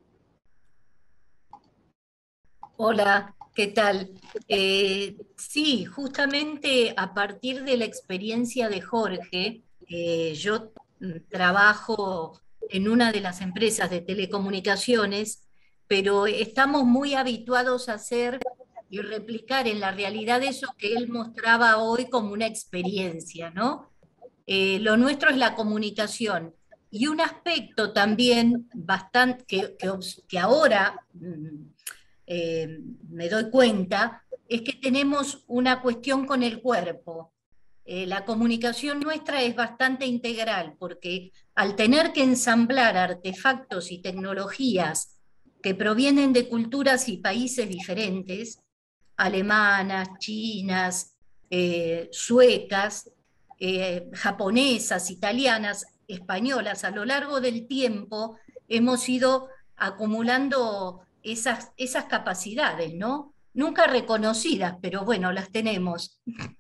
Hola, ¿qué tal? Eh, sí, justamente a partir de la experiencia de Jorge, eh, yo trabajo en una de las empresas de telecomunicaciones, pero estamos muy habituados a hacer y replicar en la realidad eso que él mostraba hoy como una experiencia, ¿no? Eh, lo nuestro es la comunicación. Y un aspecto también bastante que, que, que ahora eh, me doy cuenta es que tenemos una cuestión con el cuerpo. Eh, la comunicación nuestra es bastante integral porque al tener que ensamblar artefactos y tecnologías que provienen de culturas y países diferentes, alemanas, chinas, eh, suecas, eh, japonesas, italianas, españolas, a lo largo del tiempo hemos ido acumulando esas, esas capacidades, ¿no? Nunca reconocidas, pero bueno, las tenemos.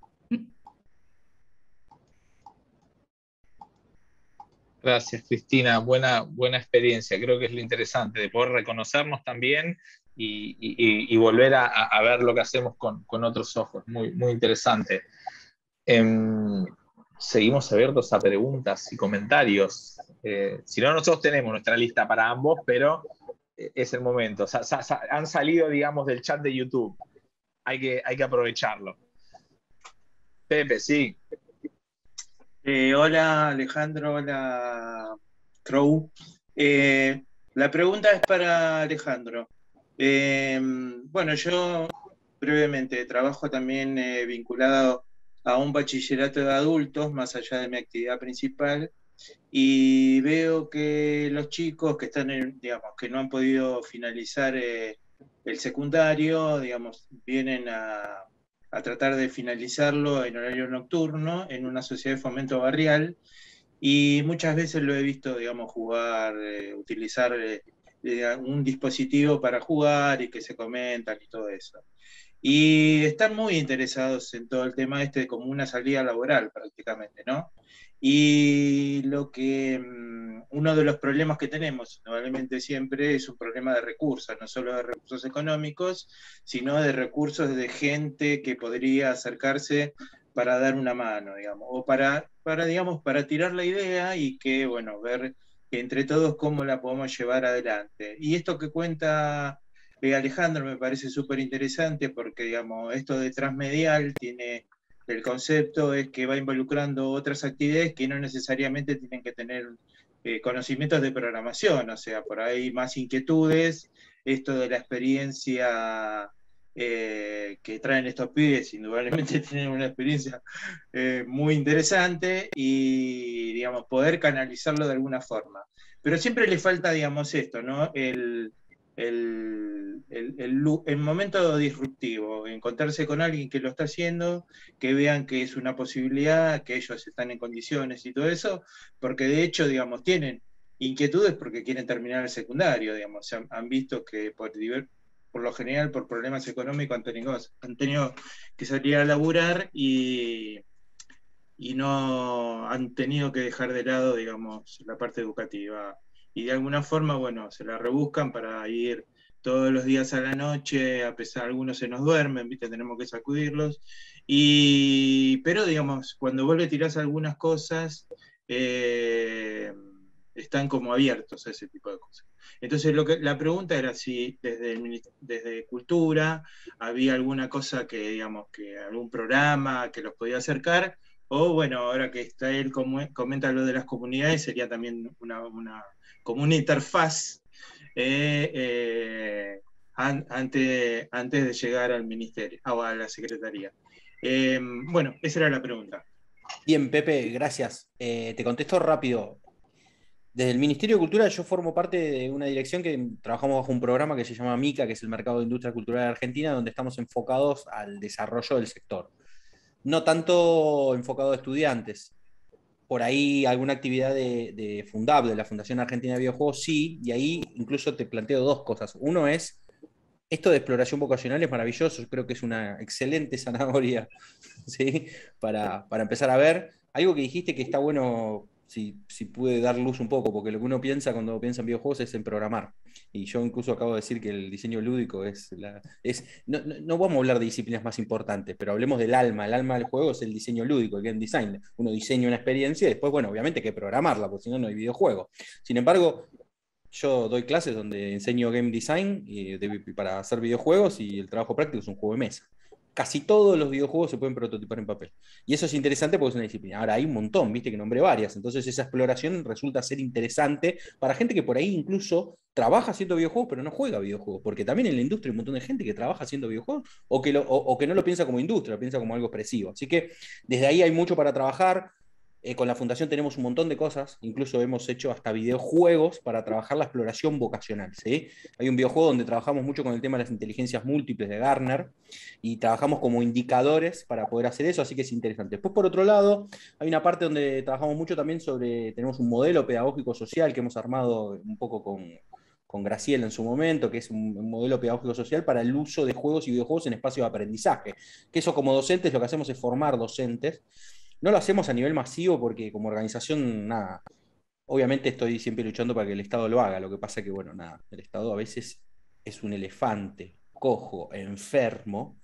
Gracias, Cristina. Buena, buena experiencia. Creo que es lo interesante, de poder reconocernos también y, y, y volver a, a ver lo que hacemos con, con otros ojos. Muy, muy interesante. Eh, seguimos abiertos a preguntas y comentarios. Eh, si no, nosotros tenemos nuestra lista para ambos, pero es el momento. Sa, sa, sa, han salido, digamos, del chat de YouTube. Hay que, hay que aprovecharlo. Pepe, sí. Eh, hola Alejandro, hola Crow. Eh, la pregunta es para Alejandro. Eh, bueno, yo brevemente trabajo también eh, vinculado a un bachillerato de adultos, más allá de mi actividad principal, y veo que los chicos que están, en, digamos, que no han podido finalizar eh, el secundario, digamos, vienen a a tratar de finalizarlo en horario nocturno, en una sociedad de fomento barrial, y muchas veces lo he visto, digamos, jugar, eh, utilizar eh, un dispositivo para jugar y que se comentan y todo eso. Y están muy interesados en todo el tema este como una salida laboral prácticamente, ¿no? Y lo que, uno de los problemas que tenemos, probablemente siempre, es un problema de recursos, no solo de recursos económicos, sino de recursos de gente que podría acercarse para dar una mano, digamos, o para, para, digamos, para tirar la idea y que, bueno, ver que entre todos cómo la podemos llevar adelante. Y esto que cuenta eh, Alejandro me parece súper interesante porque, digamos, esto de transmedial tiene... El concepto es que va involucrando otras actividades que no necesariamente tienen que tener eh, conocimientos de programación, o sea, por ahí más inquietudes, esto de la experiencia eh, que traen estos pibes, indudablemente tienen una experiencia eh, muy interesante y, digamos, poder canalizarlo de alguna forma. Pero siempre le falta, digamos, esto, ¿no? El, el, el, el, el momento disruptivo, encontrarse con alguien que lo está haciendo, que vean que es una posibilidad, que ellos están en condiciones y todo eso, porque de hecho, digamos, tienen inquietudes porque quieren terminar el secundario, digamos, han, han visto que por, por lo general por problemas económicos han tenido, han tenido que salir a laburar y, y no han tenido que dejar de lado, digamos, la parte educativa. Y de alguna forma, bueno, se la rebuscan para ir todos los días a la noche, a pesar de algunos se nos duermen, ¿viste? Tenemos que sacudirlos. Y, pero, digamos, cuando vos le tirás algunas cosas, eh, están como abiertos a ese tipo de cosas. Entonces, lo que, la pregunta era si desde, el, desde Cultura había alguna cosa que, digamos, que algún programa que los podía acercar, o bueno, ahora que está él como, comenta lo de las comunidades, sería también una, una como una interfaz eh, eh, an, ante, antes de llegar al ministerio, o a la secretaría. Eh, bueno, esa era la pregunta. Bien, Pepe, gracias. Eh, te contesto rápido. Desde el Ministerio de Cultura yo formo parte de una dirección que trabajamos bajo un programa que se llama MICA, que es el Mercado de Industria Cultural de Argentina, donde estamos enfocados al desarrollo del sector. No tanto enfocado a estudiantes. Por ahí alguna actividad de, de Fundab, de la Fundación Argentina de Videojuegos, sí, y ahí incluso te planteo dos cosas. Uno es, esto de exploración vocacional es maravilloso, yo creo que es una excelente zanahoria, ¿sí? para, para empezar a ver. Algo que dijiste que está bueno, si, si pude dar luz un poco, porque lo que uno piensa cuando piensa en videojuegos es en programar. Y yo incluso acabo de decir que el diseño lúdico es... La, es no, no, no vamos a hablar de disciplinas más importantes, pero hablemos del alma. El alma del juego es el diseño lúdico, el game design. Uno diseña una experiencia y después, bueno, obviamente hay que programarla, porque si no, no hay videojuego. Sin embargo, yo doy clases donde enseño game design y de, para hacer videojuegos y el trabajo práctico es un juego de mesa. Casi todos los videojuegos se pueden prototipar en papel. Y eso es interesante porque es una disciplina. Ahora hay un montón, viste que nombré varias. Entonces esa exploración resulta ser interesante para gente que por ahí incluso trabaja haciendo videojuegos, pero no juega videojuegos. Porque también en la industria hay un montón de gente que trabaja haciendo videojuegos o que, lo, o, o que no lo piensa como industria, lo piensa como algo expresivo. Así que desde ahí hay mucho para trabajar. Eh, con la fundación tenemos un montón de cosas, incluso hemos hecho hasta videojuegos para trabajar la exploración vocacional, ¿sí? Hay un videojuego donde trabajamos mucho con el tema de las inteligencias múltiples de Gartner y trabajamos como indicadores para poder hacer eso, así que es interesante. Después, por otro lado, hay una parte donde trabajamos mucho también sobre, tenemos un modelo pedagógico social que hemos armado un poco con, con Graciela en su momento, que es un, un modelo pedagógico social para el uso de juegos y videojuegos en espacios de aprendizaje, que eso como docentes lo que hacemos es formar docentes. No lo hacemos a nivel masivo porque como organización, nada, obviamente estoy siempre luchando para que el Estado lo haga, lo que pasa que, bueno, nada, el Estado a veces es un elefante cojo, enfermo,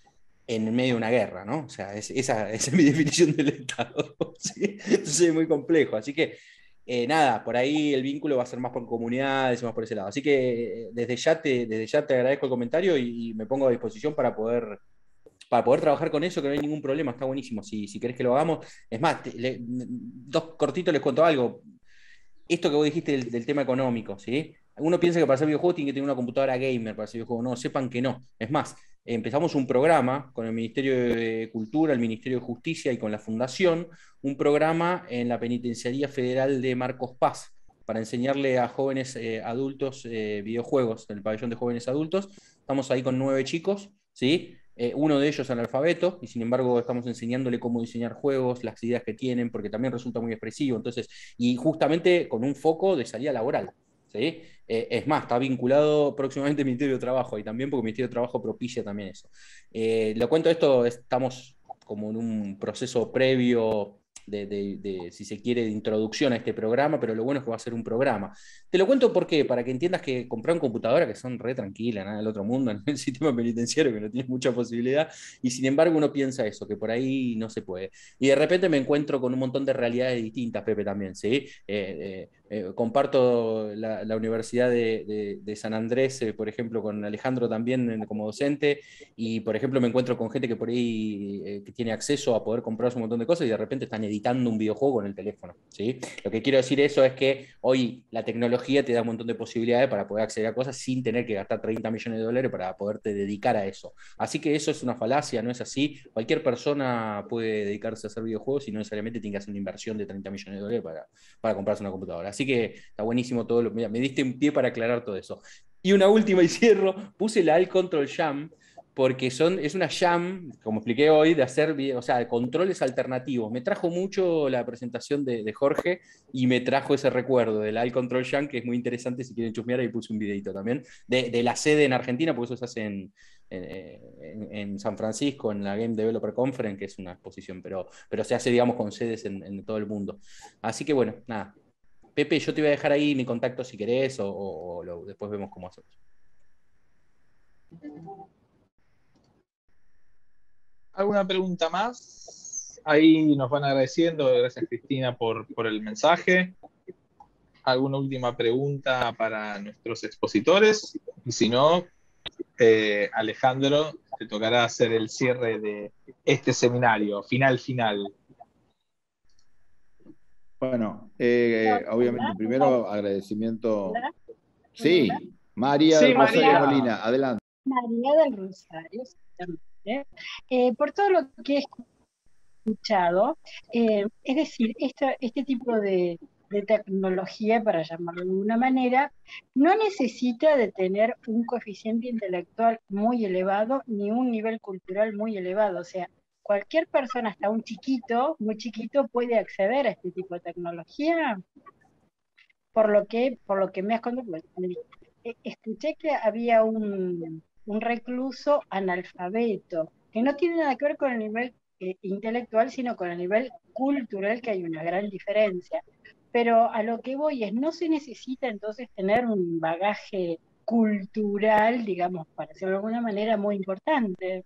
en medio de una guerra, ¿no? O sea, es, esa, esa es mi definición del Estado, ¿sí? Entonces es muy complejo, así que, eh, nada, por ahí el vínculo va a ser más por comunidades, más por ese lado. Así que desde ya te, desde ya te agradezco el comentario y, y me pongo a disposición para poder para poder trabajar con eso, que no hay ningún problema, está buenísimo. Si, si querés que lo hagamos, es más, te, le, dos cortitos les cuento algo. Esto que vos dijiste del, del tema económico, ¿sí? Uno piensa que para hacer videojuegos tiene que tener una computadora gamer para hacer videojuegos. No, sepan que no. Es más, empezamos un programa con el Ministerio de Cultura, el Ministerio de Justicia y con la Fundación, un programa en la Penitenciaría Federal de Marcos Paz para enseñarle a jóvenes eh, adultos eh, videojuegos, en el pabellón de jóvenes adultos. Estamos ahí con nueve chicos, ¿sí? Eh, uno de ellos analfabeto, y sin embargo estamos enseñándole cómo diseñar juegos, las ideas que tienen, porque también resulta muy expresivo. Entonces, y justamente con un foco de salida laboral. ¿Sí? Eh, es más, está vinculado próximamente al Ministerio de Trabajo, y también porque el Ministerio de Trabajo propicia también eso. Eh, lo cuento esto, estamos como en un proceso previo de, de, de, si se quiere, de introducción a este programa, pero lo bueno es que va a ser un programa. Te lo cuento porque, para que entiendas que comprar una computadora que son re tranquilas, nada del otro mundo, en el sistema penitenciario que no tiene mucha posibilidad, y sin embargo uno piensa eso, que por ahí no se puede. Y de repente me encuentro con un montón de realidades distintas, Pepe, también, ¿sí? Eh, eh, eh, comparto la, la Universidad de, de, de San Andrés, eh, por ejemplo, con Alejandro también eh, como docente, y por ejemplo me encuentro con gente que por ahí eh, que tiene acceso a poder comprarse un montón de cosas y de repente están editando un videojuego con el teléfono, ¿sí? Lo que quiero decir eso es que hoy la tecnología te da un montón de posibilidades para poder acceder a cosas sin tener que gastar treinta millones de dólares para poderte dedicar a eso. Así que eso es una falacia, no es así. Cualquier persona puede dedicarse a hacer videojuegos y no necesariamente tiene que hacer una inversión de treinta millones de dólares para, para comprarse una computadora. Así que está buenísimo todo. Lo, mira, me diste un pie para aclarar todo eso. Y una última y cierro, puse la Alt Control Jam porque son, es una jam, como expliqué hoy, de hacer, o sea, de controles alternativos. Me trajo mucho la presentación de, de Jorge y me trajo ese recuerdo del Alt Control Jam, que es muy interesante, si quieren chusmear, ahí puse un videito también, de, de la sede en Argentina, porque eso se hace en, en, en San Francisco, en la Game Developer Conference, que es una exposición, pero, pero se hace, digamos, con sedes en, en todo el mundo. Así que bueno, nada. Pepe, yo te voy a dejar ahí mi contacto si querés, o, o, o lo, después vemos cómo hacemos. ¿Alguna pregunta más? Ahí nos van agradeciendo. Gracias, Cristina, por, por el mensaje. ¿Alguna última pregunta para nuestros expositores? Y si no, eh, Alejandro, te tocará hacer el cierre de este seminario, final, final. Bueno, eh, obviamente, primero agradecimiento. Hola. Sí, María Sí, del Rosario María. Molina, adelante. María del Rosario, exactamente. Eh, por todo lo que he escuchado, eh, es decir, esta- este tipo de, de tecnología, para llamarlo de alguna manera, no necesita de tener un coeficiente intelectual muy elevado ni un nivel cultural muy elevado. O sea, cualquier persona, hasta un chiquito, muy chiquito, puede acceder a este tipo de tecnología. Por lo que, por lo que me has contado, pues, eh, escuché que había un, un recluso analfabeto, que no tiene nada que ver con el nivel eh, intelectual, sino con el nivel cultural, que hay una gran diferencia. Pero a lo que voy es, no se necesita entonces tener un bagaje cultural, digamos, para decirlo de alguna manera, muy importante.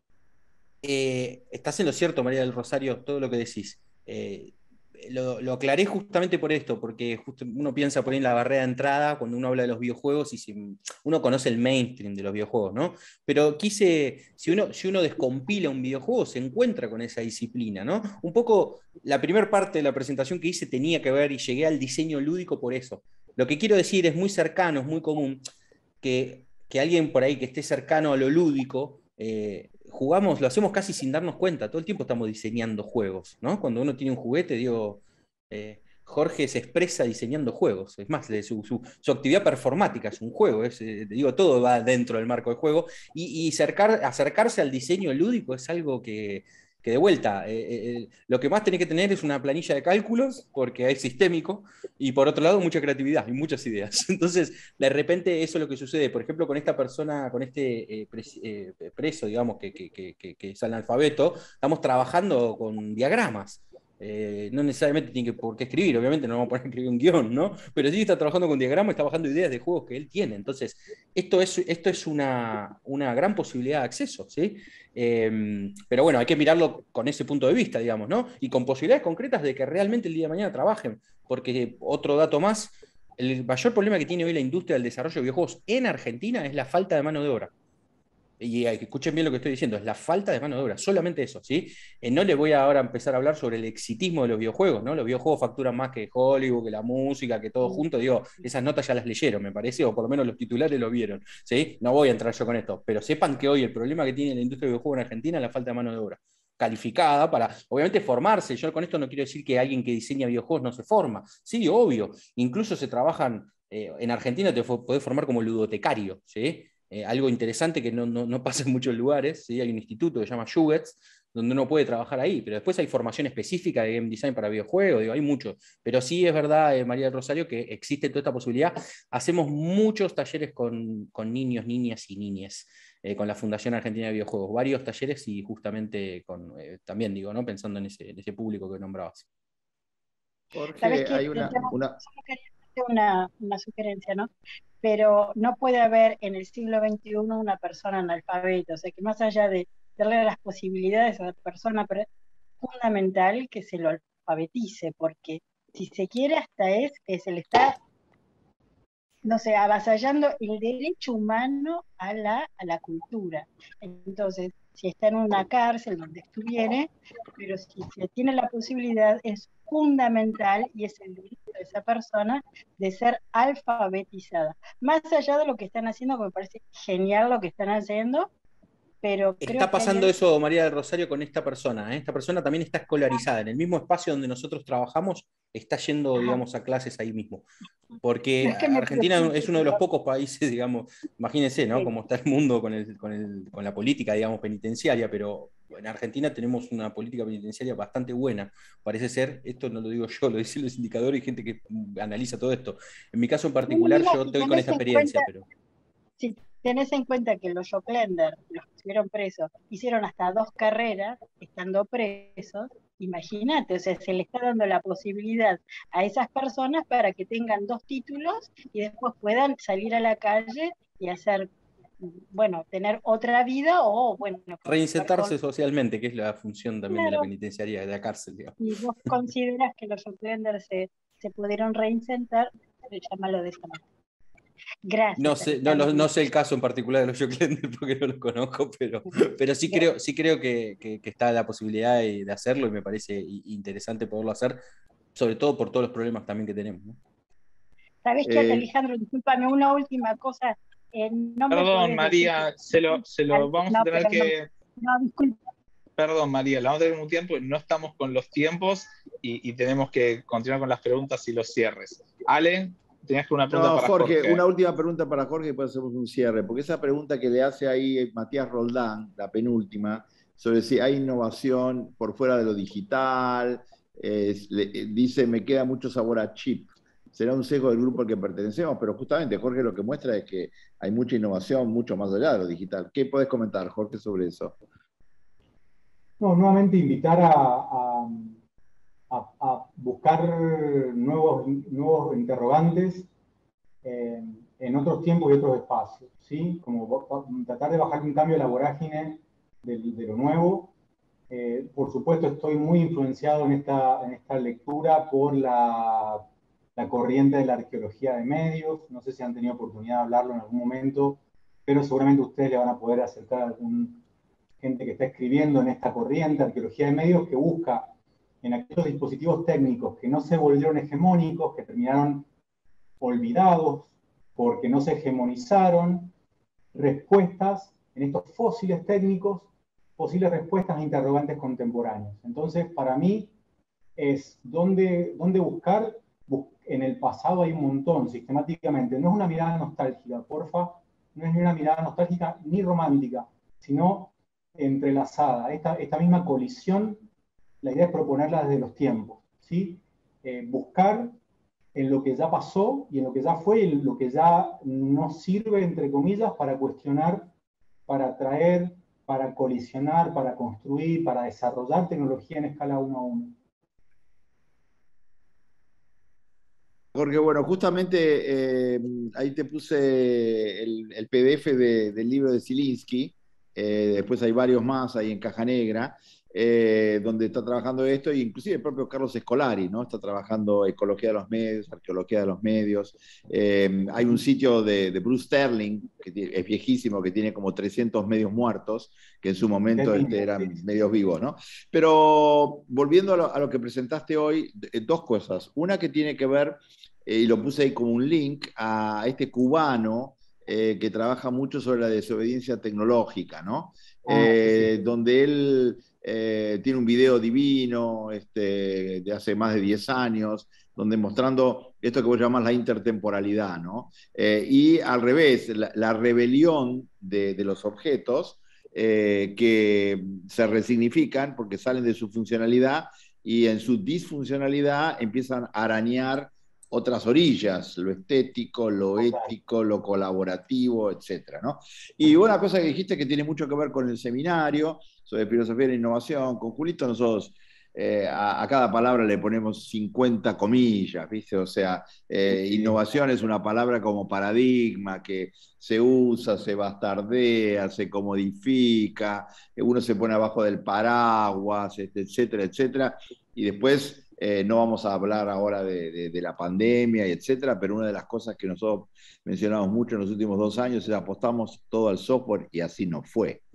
Eh, estás en lo cierto, María del Rosario, todo lo que decís. Eh, lo, lo aclaré justamente por esto, porque justo uno piensa por ahí en la barrera de entrada cuando uno habla de los videojuegos y si, uno conoce el mainstream de los videojuegos, ¿no? Pero quise, si uno, si uno descompila un videojuego, se encuentra con esa disciplina, ¿no? Un poco la primera parte de la presentación que hice tenía que ver y llegué al diseño lúdico por eso. Lo que quiero decir es muy cercano, es muy común que, que alguien por ahí que esté cercano a lo lúdico, eh, jugamos, lo hacemos casi sin darnos cuenta, todo el tiempo estamos diseñando juegos, ¿no? Cuando uno tiene un juguete, digo, eh, Jorge se expresa diseñando juegos, es más, su, su, su actividad performática es un juego, es, eh, digo, todo va dentro del marco del juego, y, y acercar, acercarse al diseño lúdico es algo que, que de vuelta, eh, eh, lo que más tenés que tener es una planilla de cálculos, porque es sistémico, y por otro lado, mucha creatividad y muchas ideas. Entonces, de repente, eso es lo que sucede. Por ejemplo, con esta persona, con este eh, pres, eh, preso, digamos, que, que, que, que es analfabeto, estamos trabajando con diagramas. Eh, no necesariamente tiene que, por qué escribir, obviamente no vamos a poner a escribir un guión, ¿no? Pero sí está trabajando con diagramas, está bajando ideas de juegos que él tiene. Entonces, esto es, esto es una, una gran posibilidad de acceso, ¿sí? Eh, pero bueno, hay que mirarlo con ese punto de vista, digamos, ¿no? Y con posibilidades concretas de que realmente el día de mañana trabajen. Porque otro dato más, el mayor problema que tiene hoy la industria del desarrollo de videojuegos en Argentina es la falta de mano de obra. Y escuchen bien lo que estoy diciendo, es la falta de mano de obra, solamente eso, ¿sí? Eh, no les voy a ahora empezar a hablar sobre el exitismo de los videojuegos, ¿no? Los videojuegos facturan más que Hollywood, que la música, que todo junto, digo, esas notas ya las leyeron, me parece, o por lo menos los titulares lo vieron, ¿sí? No voy a entrar yo con esto, pero sepan que hoy el problema que tiene la industria de videojuegos en Argentina es la falta de mano de obra calificada para, obviamente, formarse. Yo con esto no quiero decir que alguien que diseña videojuegos no se forma, sí, obvio, incluso se trabajan, eh, en Argentina te podés formar como ludotecario, ¿sí? Eh, algo interesante que no, no, no pasa en muchos lugares, ¿sí? Hay un instituto que se llama Jugets, donde uno puede trabajar ahí, pero después hay formación específica de game design para videojuegos, digo, hay mucho. Pero sí es verdad, eh, María del Rosario, que existe toda esta posibilidad. Hacemos muchos talleres con, con niños, niñas y niñes, eh, con la Fundación Argentina de Videojuegos, varios talleres y justamente con, eh, también digo, ¿no? Pensando en ese, en ese público que nombrabas. Jorge, hay una, una... Solo quería hacerte una, una sugerencia, ¿no? Pero no puede haber en el siglo veintiuno una persona analfabeta, o sea que más allá de darle las posibilidades a la persona, pero es fundamental que se lo alfabetice, porque si se quiere hasta es que se le está, no sé, avasallando el derecho humano a la, a la cultura. Entonces, si está en una cárcel, donde estuviere, pero si se tiene la posibilidad, es fundamental y es el derecho de esa persona de ser alfabetizada. Más allá de lo que están haciendo, que me parece genial lo que están haciendo, pero creo Está que hay pasando algo... eso, María del Rosario, con esta persona. ¿eh? Esta persona también está escolarizada. En el mismo espacio donde nosotros trabajamos, está yendo, Ajá. digamos, a clases ahí mismo. No Porque es que me Argentina preocupe, es uno de los pero pocos países, digamos, imagínense, ¿no? sí, Cómo está el mundo con, el, con, el, con la política, digamos, penitenciaria, pero en Argentina tenemos una política penitenciaria bastante buena. Parece ser, esto no lo digo yo, lo dicen los indicadores y gente que analiza todo esto. En mi caso en no, no, particular, no, yo si estoy con tenés esta en cuenta, experiencia, pero... si tenés en cuenta que los Joclender, los que estuvieron presos, hicieron hasta dos carreras estando presos, imagínate, o sea, se le está dando la posibilidad a esas personas para que tengan dos títulos y después puedan salir a la calle y hacer, bueno, tener otra vida o, bueno, continuar con... Reinsertarse socialmente, que es la función también de la Claro, penitenciaría, de la cárcel, digamos. si vos consideras que los Joclender se, se pudieron reinsertar, llámalo de esa manera. No Gracias, sé, no, no, Alejandro. no sé el caso en particular de los Joclender porque no los conozco, pero, pero sí Gracias. creo, sí creo que, que, que está la posibilidad de, de hacerlo y me parece interesante poderlo hacer, sobre todo por todos los problemas también que tenemos, ¿no? ¿Sabés qué, Eh, Alejandro? Discúlpame, una última cosa. Eh, no me Perdón, podés decir María, se lo, que... se lo vamos a No, tener pero no, que. no, disculpa. Perdón, María, la vamos a tener un tiempo, no estamos con los tiempos y, y tenemos que continuar con las preguntas y los cierres. Ale, tenías que una pregunta no, para Jorge, Jorge. una última pregunta para Jorge y después hacemos un cierre, porque esa pregunta que le hace ahí Matías Roldán, la penúltima, sobre si hay innovación por fuera de lo digital, eh, le, dice, me queda mucho sabor a chip. Será un sesgo del grupo al que pertenecemos, pero justamente Jorge lo que muestra es que hay mucha innovación mucho más allá de lo digital. ¿Qué podés comentar, Jorge, sobre eso? No, nuevamente invitar a, a, a, a buscar nuevos, nuevos interrogantes eh, en otros tiempos y otros espacios, ¿sí? Como tratar de bajar un cambio a la vorágine de, de lo nuevo. Eh, por supuesto, estoy muy influenciado en esta, en esta lectura por la, la corriente de la arqueología de medios. No sé si han tenido oportunidad de hablarlo en algún momento, pero seguramente ustedes le van a poder acercar a algún gente que está escribiendo en esta corriente, arqueología de medios, que busca en aquellos dispositivos técnicos que no se volvieron hegemónicos, que terminaron olvidados porque no se hegemonizaron, respuestas en estos fósiles técnicos, posibles respuestas a interrogantes contemporáneos. Entonces, para mí, es dónde, dónde buscar. En el pasado hay un montón, sistemáticamente. No es una mirada nostálgica, porfa, no es ni una mirada nostálgica ni romántica, sino entrelazada. Esta, esta misma colisión, la idea es proponerla desde los tiempos, ¿sí? Eh, buscar en lo que ya pasó y en lo que ya fue y en lo que ya no sirve, entre comillas, para cuestionar, para traer, para colisionar, para construir, para desarrollar tecnología en escala uno a uno. Jorge, bueno, justamente eh, ahí te puse el, el P D F de, del libro de Zielinski, eh, después hay varios más ahí en Caja Negra, eh, donde está trabajando esto, e inclusive el propio Carlos Escolari, ¿no? Está trabajando ecología de los medios, arqueología de los medios. Eh, hay un sitio de, de Bruce Sterling, que es viejísimo, que tiene como trescientos medios muertos, que en su momento este, eran medios vivos, ¿no? Pero volviendo a lo, a lo que presentaste hoy, dos cosas. Una que tiene que ver, eh, y lo puse ahí como un link, a este cubano eh, que trabaja mucho sobre la desobediencia tecnológica, ¿no? Ah, sí, Eh, sí. donde él eh, tiene un video divino este, de hace más de diez años, donde mostrando esto que vos llamás la intertemporalidad, ¿no? Eh, y al revés, la, la rebelión de, de los objetos eh, que se resignifican porque salen de su funcionalidad y en su disfuncionalidad empiezan a arañar otras orillas, lo estético, lo ético, lo colaborativo, etcétera, ¿no? Y una cosa que dijiste que tiene mucho que ver con el seminario sobre filosofía de la innovación, con Julito nosotros eh, a, a cada palabra le ponemos cincuenta comillas, ¿viste? O sea, eh, Sí. innovación es una palabra como paradigma que se usa, se bastardea, se comodifica, uno se pone abajo del paraguas, etcétera, etcétera, y después eh, no vamos a hablar ahora de, de, de la pandemia, y etcétera, pero una de las cosas que nosotros mencionamos mucho en los últimos dos años es apostamos todo al software y así no fue.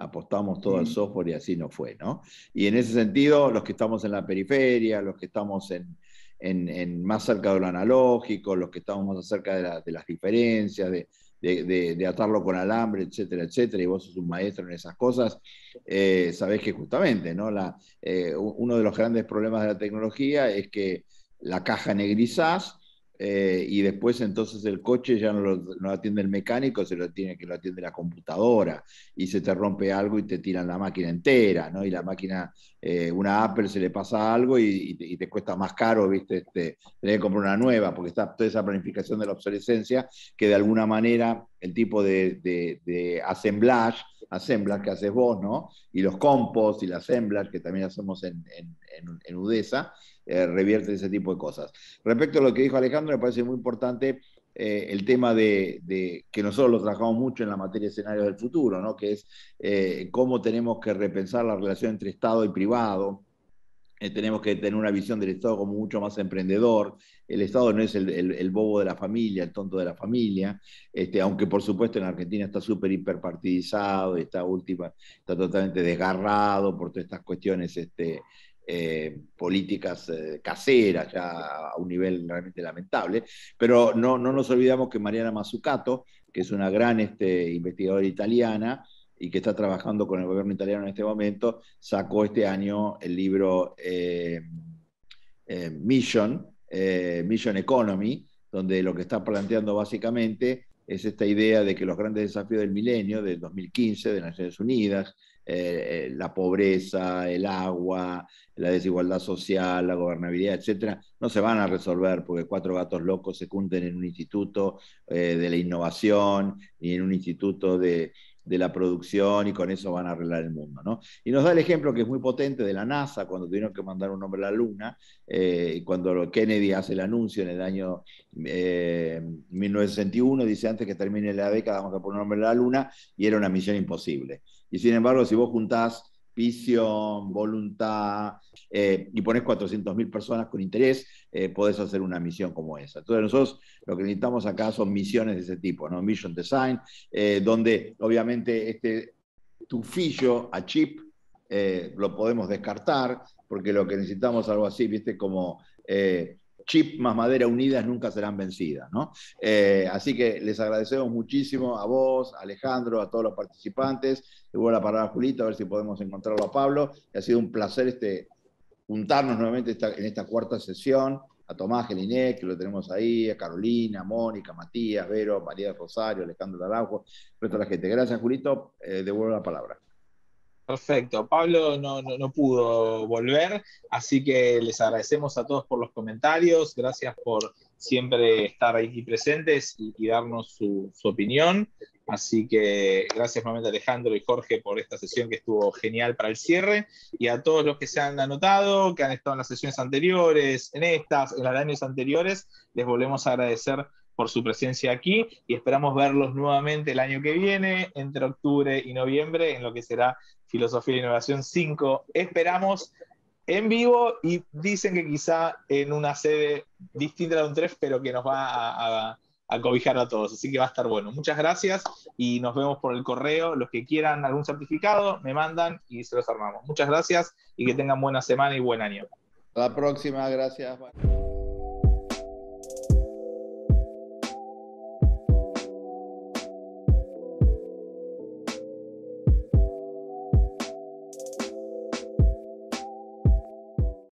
apostamos todo al software y así no fue, ¿no? Y en ese sentido, los que estamos en la periferia, los que estamos en, en, en más cerca de lo analógico, los que estamos más cerca de, la, de las diferencias, de, de, de, de atarlo con alambre, etcétera, etcétera, y vos sos un maestro en esas cosas, eh, sabés que justamente, ¿no? La, eh, uno de los grandes problemas de la tecnología es que la caja negrizás, Eh, y después entonces el coche ya no lo, no lo atiende el mecánico, se lo tiene que lo atiende la computadora, y se te rompe algo y te tiran la máquina entera, ¿no? Y la máquina, eh, una Apple se le pasa algo y, y, te, y te cuesta más caro, ¿viste? Este, tener que comprar una nueva, porque está toda esa planificación de la obsolescencia, que de alguna manera el tipo de, de, de assemblage, assemblage que haces vos, ¿no? Y los compost y la assemblage que también hacemos en, en, en, en UDESA, eh, revierte ese tipo de cosas. Respecto a lo que dijo Alejandro, me parece muy importante eh, el tema de, de que nosotros lo trabajamos mucho en la materia de escenarios del futuro, ¿no? Que es eh, cómo tenemos que repensar la relación entre Estado y privado. Eh, tenemos que tener una visión del Estado como mucho más emprendedor. El Estado no es el, el, el bobo de la familia, el tonto de la familia, este, aunque por supuesto en Argentina está súper hiperpartidizado y está, última, está totalmente desgarrado por todas estas cuestiones este, eh, políticas eh, caseras, ya a un nivel realmente lamentable. Pero no, no nos olvidamos que Mariana Mazzucato, que es una gran este, investigadora italiana, y que está trabajando con el gobierno italiano en este momento, sacó este año el libro eh, eh, Mission, eh, Mission Economy, donde lo que está planteando básicamente es esta idea de que los grandes desafíos del milenio, del dos mil quince, de las Naciones Unidas, eh, la pobreza, el agua, la desigualdad social, la gobernabilidad, etcétera, no se van a resolver porque cuatro gatos locos se junten en un instituto eh, de la innovación y en un instituto de de la producción y con eso van a arreglar el mundo, ¿no? Y nos da el ejemplo que es muy potente de la NASA cuando tuvieron que mandar un hombre a la Luna, eh, y cuando Kennedy hace el anuncio en el año eh, mil novecientos sesenta y uno, dice antes que termine la década vamos a poner un hombre a la Luna, y era una misión imposible. Y sin embargo, si vos juntás visión, voluntad, eh, y pones cuatrocientas mil personas con interés, eh, podés hacer una misión como esa. Entonces nosotros lo que necesitamos acá son misiones de ese tipo, ¿no? Mission Design, eh, donde obviamente este tufillo a chip eh, lo podemos descartar, porque lo que necesitamos es algo así, ¿viste? Como eh, chip más madera unidas nunca serán vencidas, ¿no? Eh, así que les agradecemos muchísimo a vos, a Alejandro, a todos los participantes. Le voy a la palabra a Julito, a ver si podemos encontrarlo a Pablo. Y ha sido un placer este, juntarnos nuevamente esta, en esta cuarta sesión. A Tomás Gelinet, que lo tenemos ahí, a Carolina, Mónica, Matías, Vero, María Rosario, Alejandro Araujo, resto de la gente. Gracias, Julito. Eh, devuelvo la palabra. Perfecto. Pablo no, no, no pudo volver, así que les agradecemos a todos por los comentarios. Gracias por siempre estar ahí presentes y, y darnos su, su opinión. Así que gracias nuevamente a Alejandro y Jorge por esta sesión que estuvo genial para el cierre. Y a todos los que se han anotado, que han estado en las sesiones anteriores, en estas, en las de años anteriores, les volvemos a agradecer por su presencia aquí y esperamos verlos nuevamente el año que viene, entre octubre y noviembre, en lo que será Filosofía e Innovación cinco. Esperamos en vivo y dicen que quizá en una sede distinta a la UNTREF, pero que nos va a, a, a cobijar a todos. Así que va a estar bueno. Muchas gracias y nos vemos por el correo. Los que quieran algún certificado, me mandan y se los armamos. Muchas gracias y que tengan buena semana y buen año. Hasta la próxima. Gracias.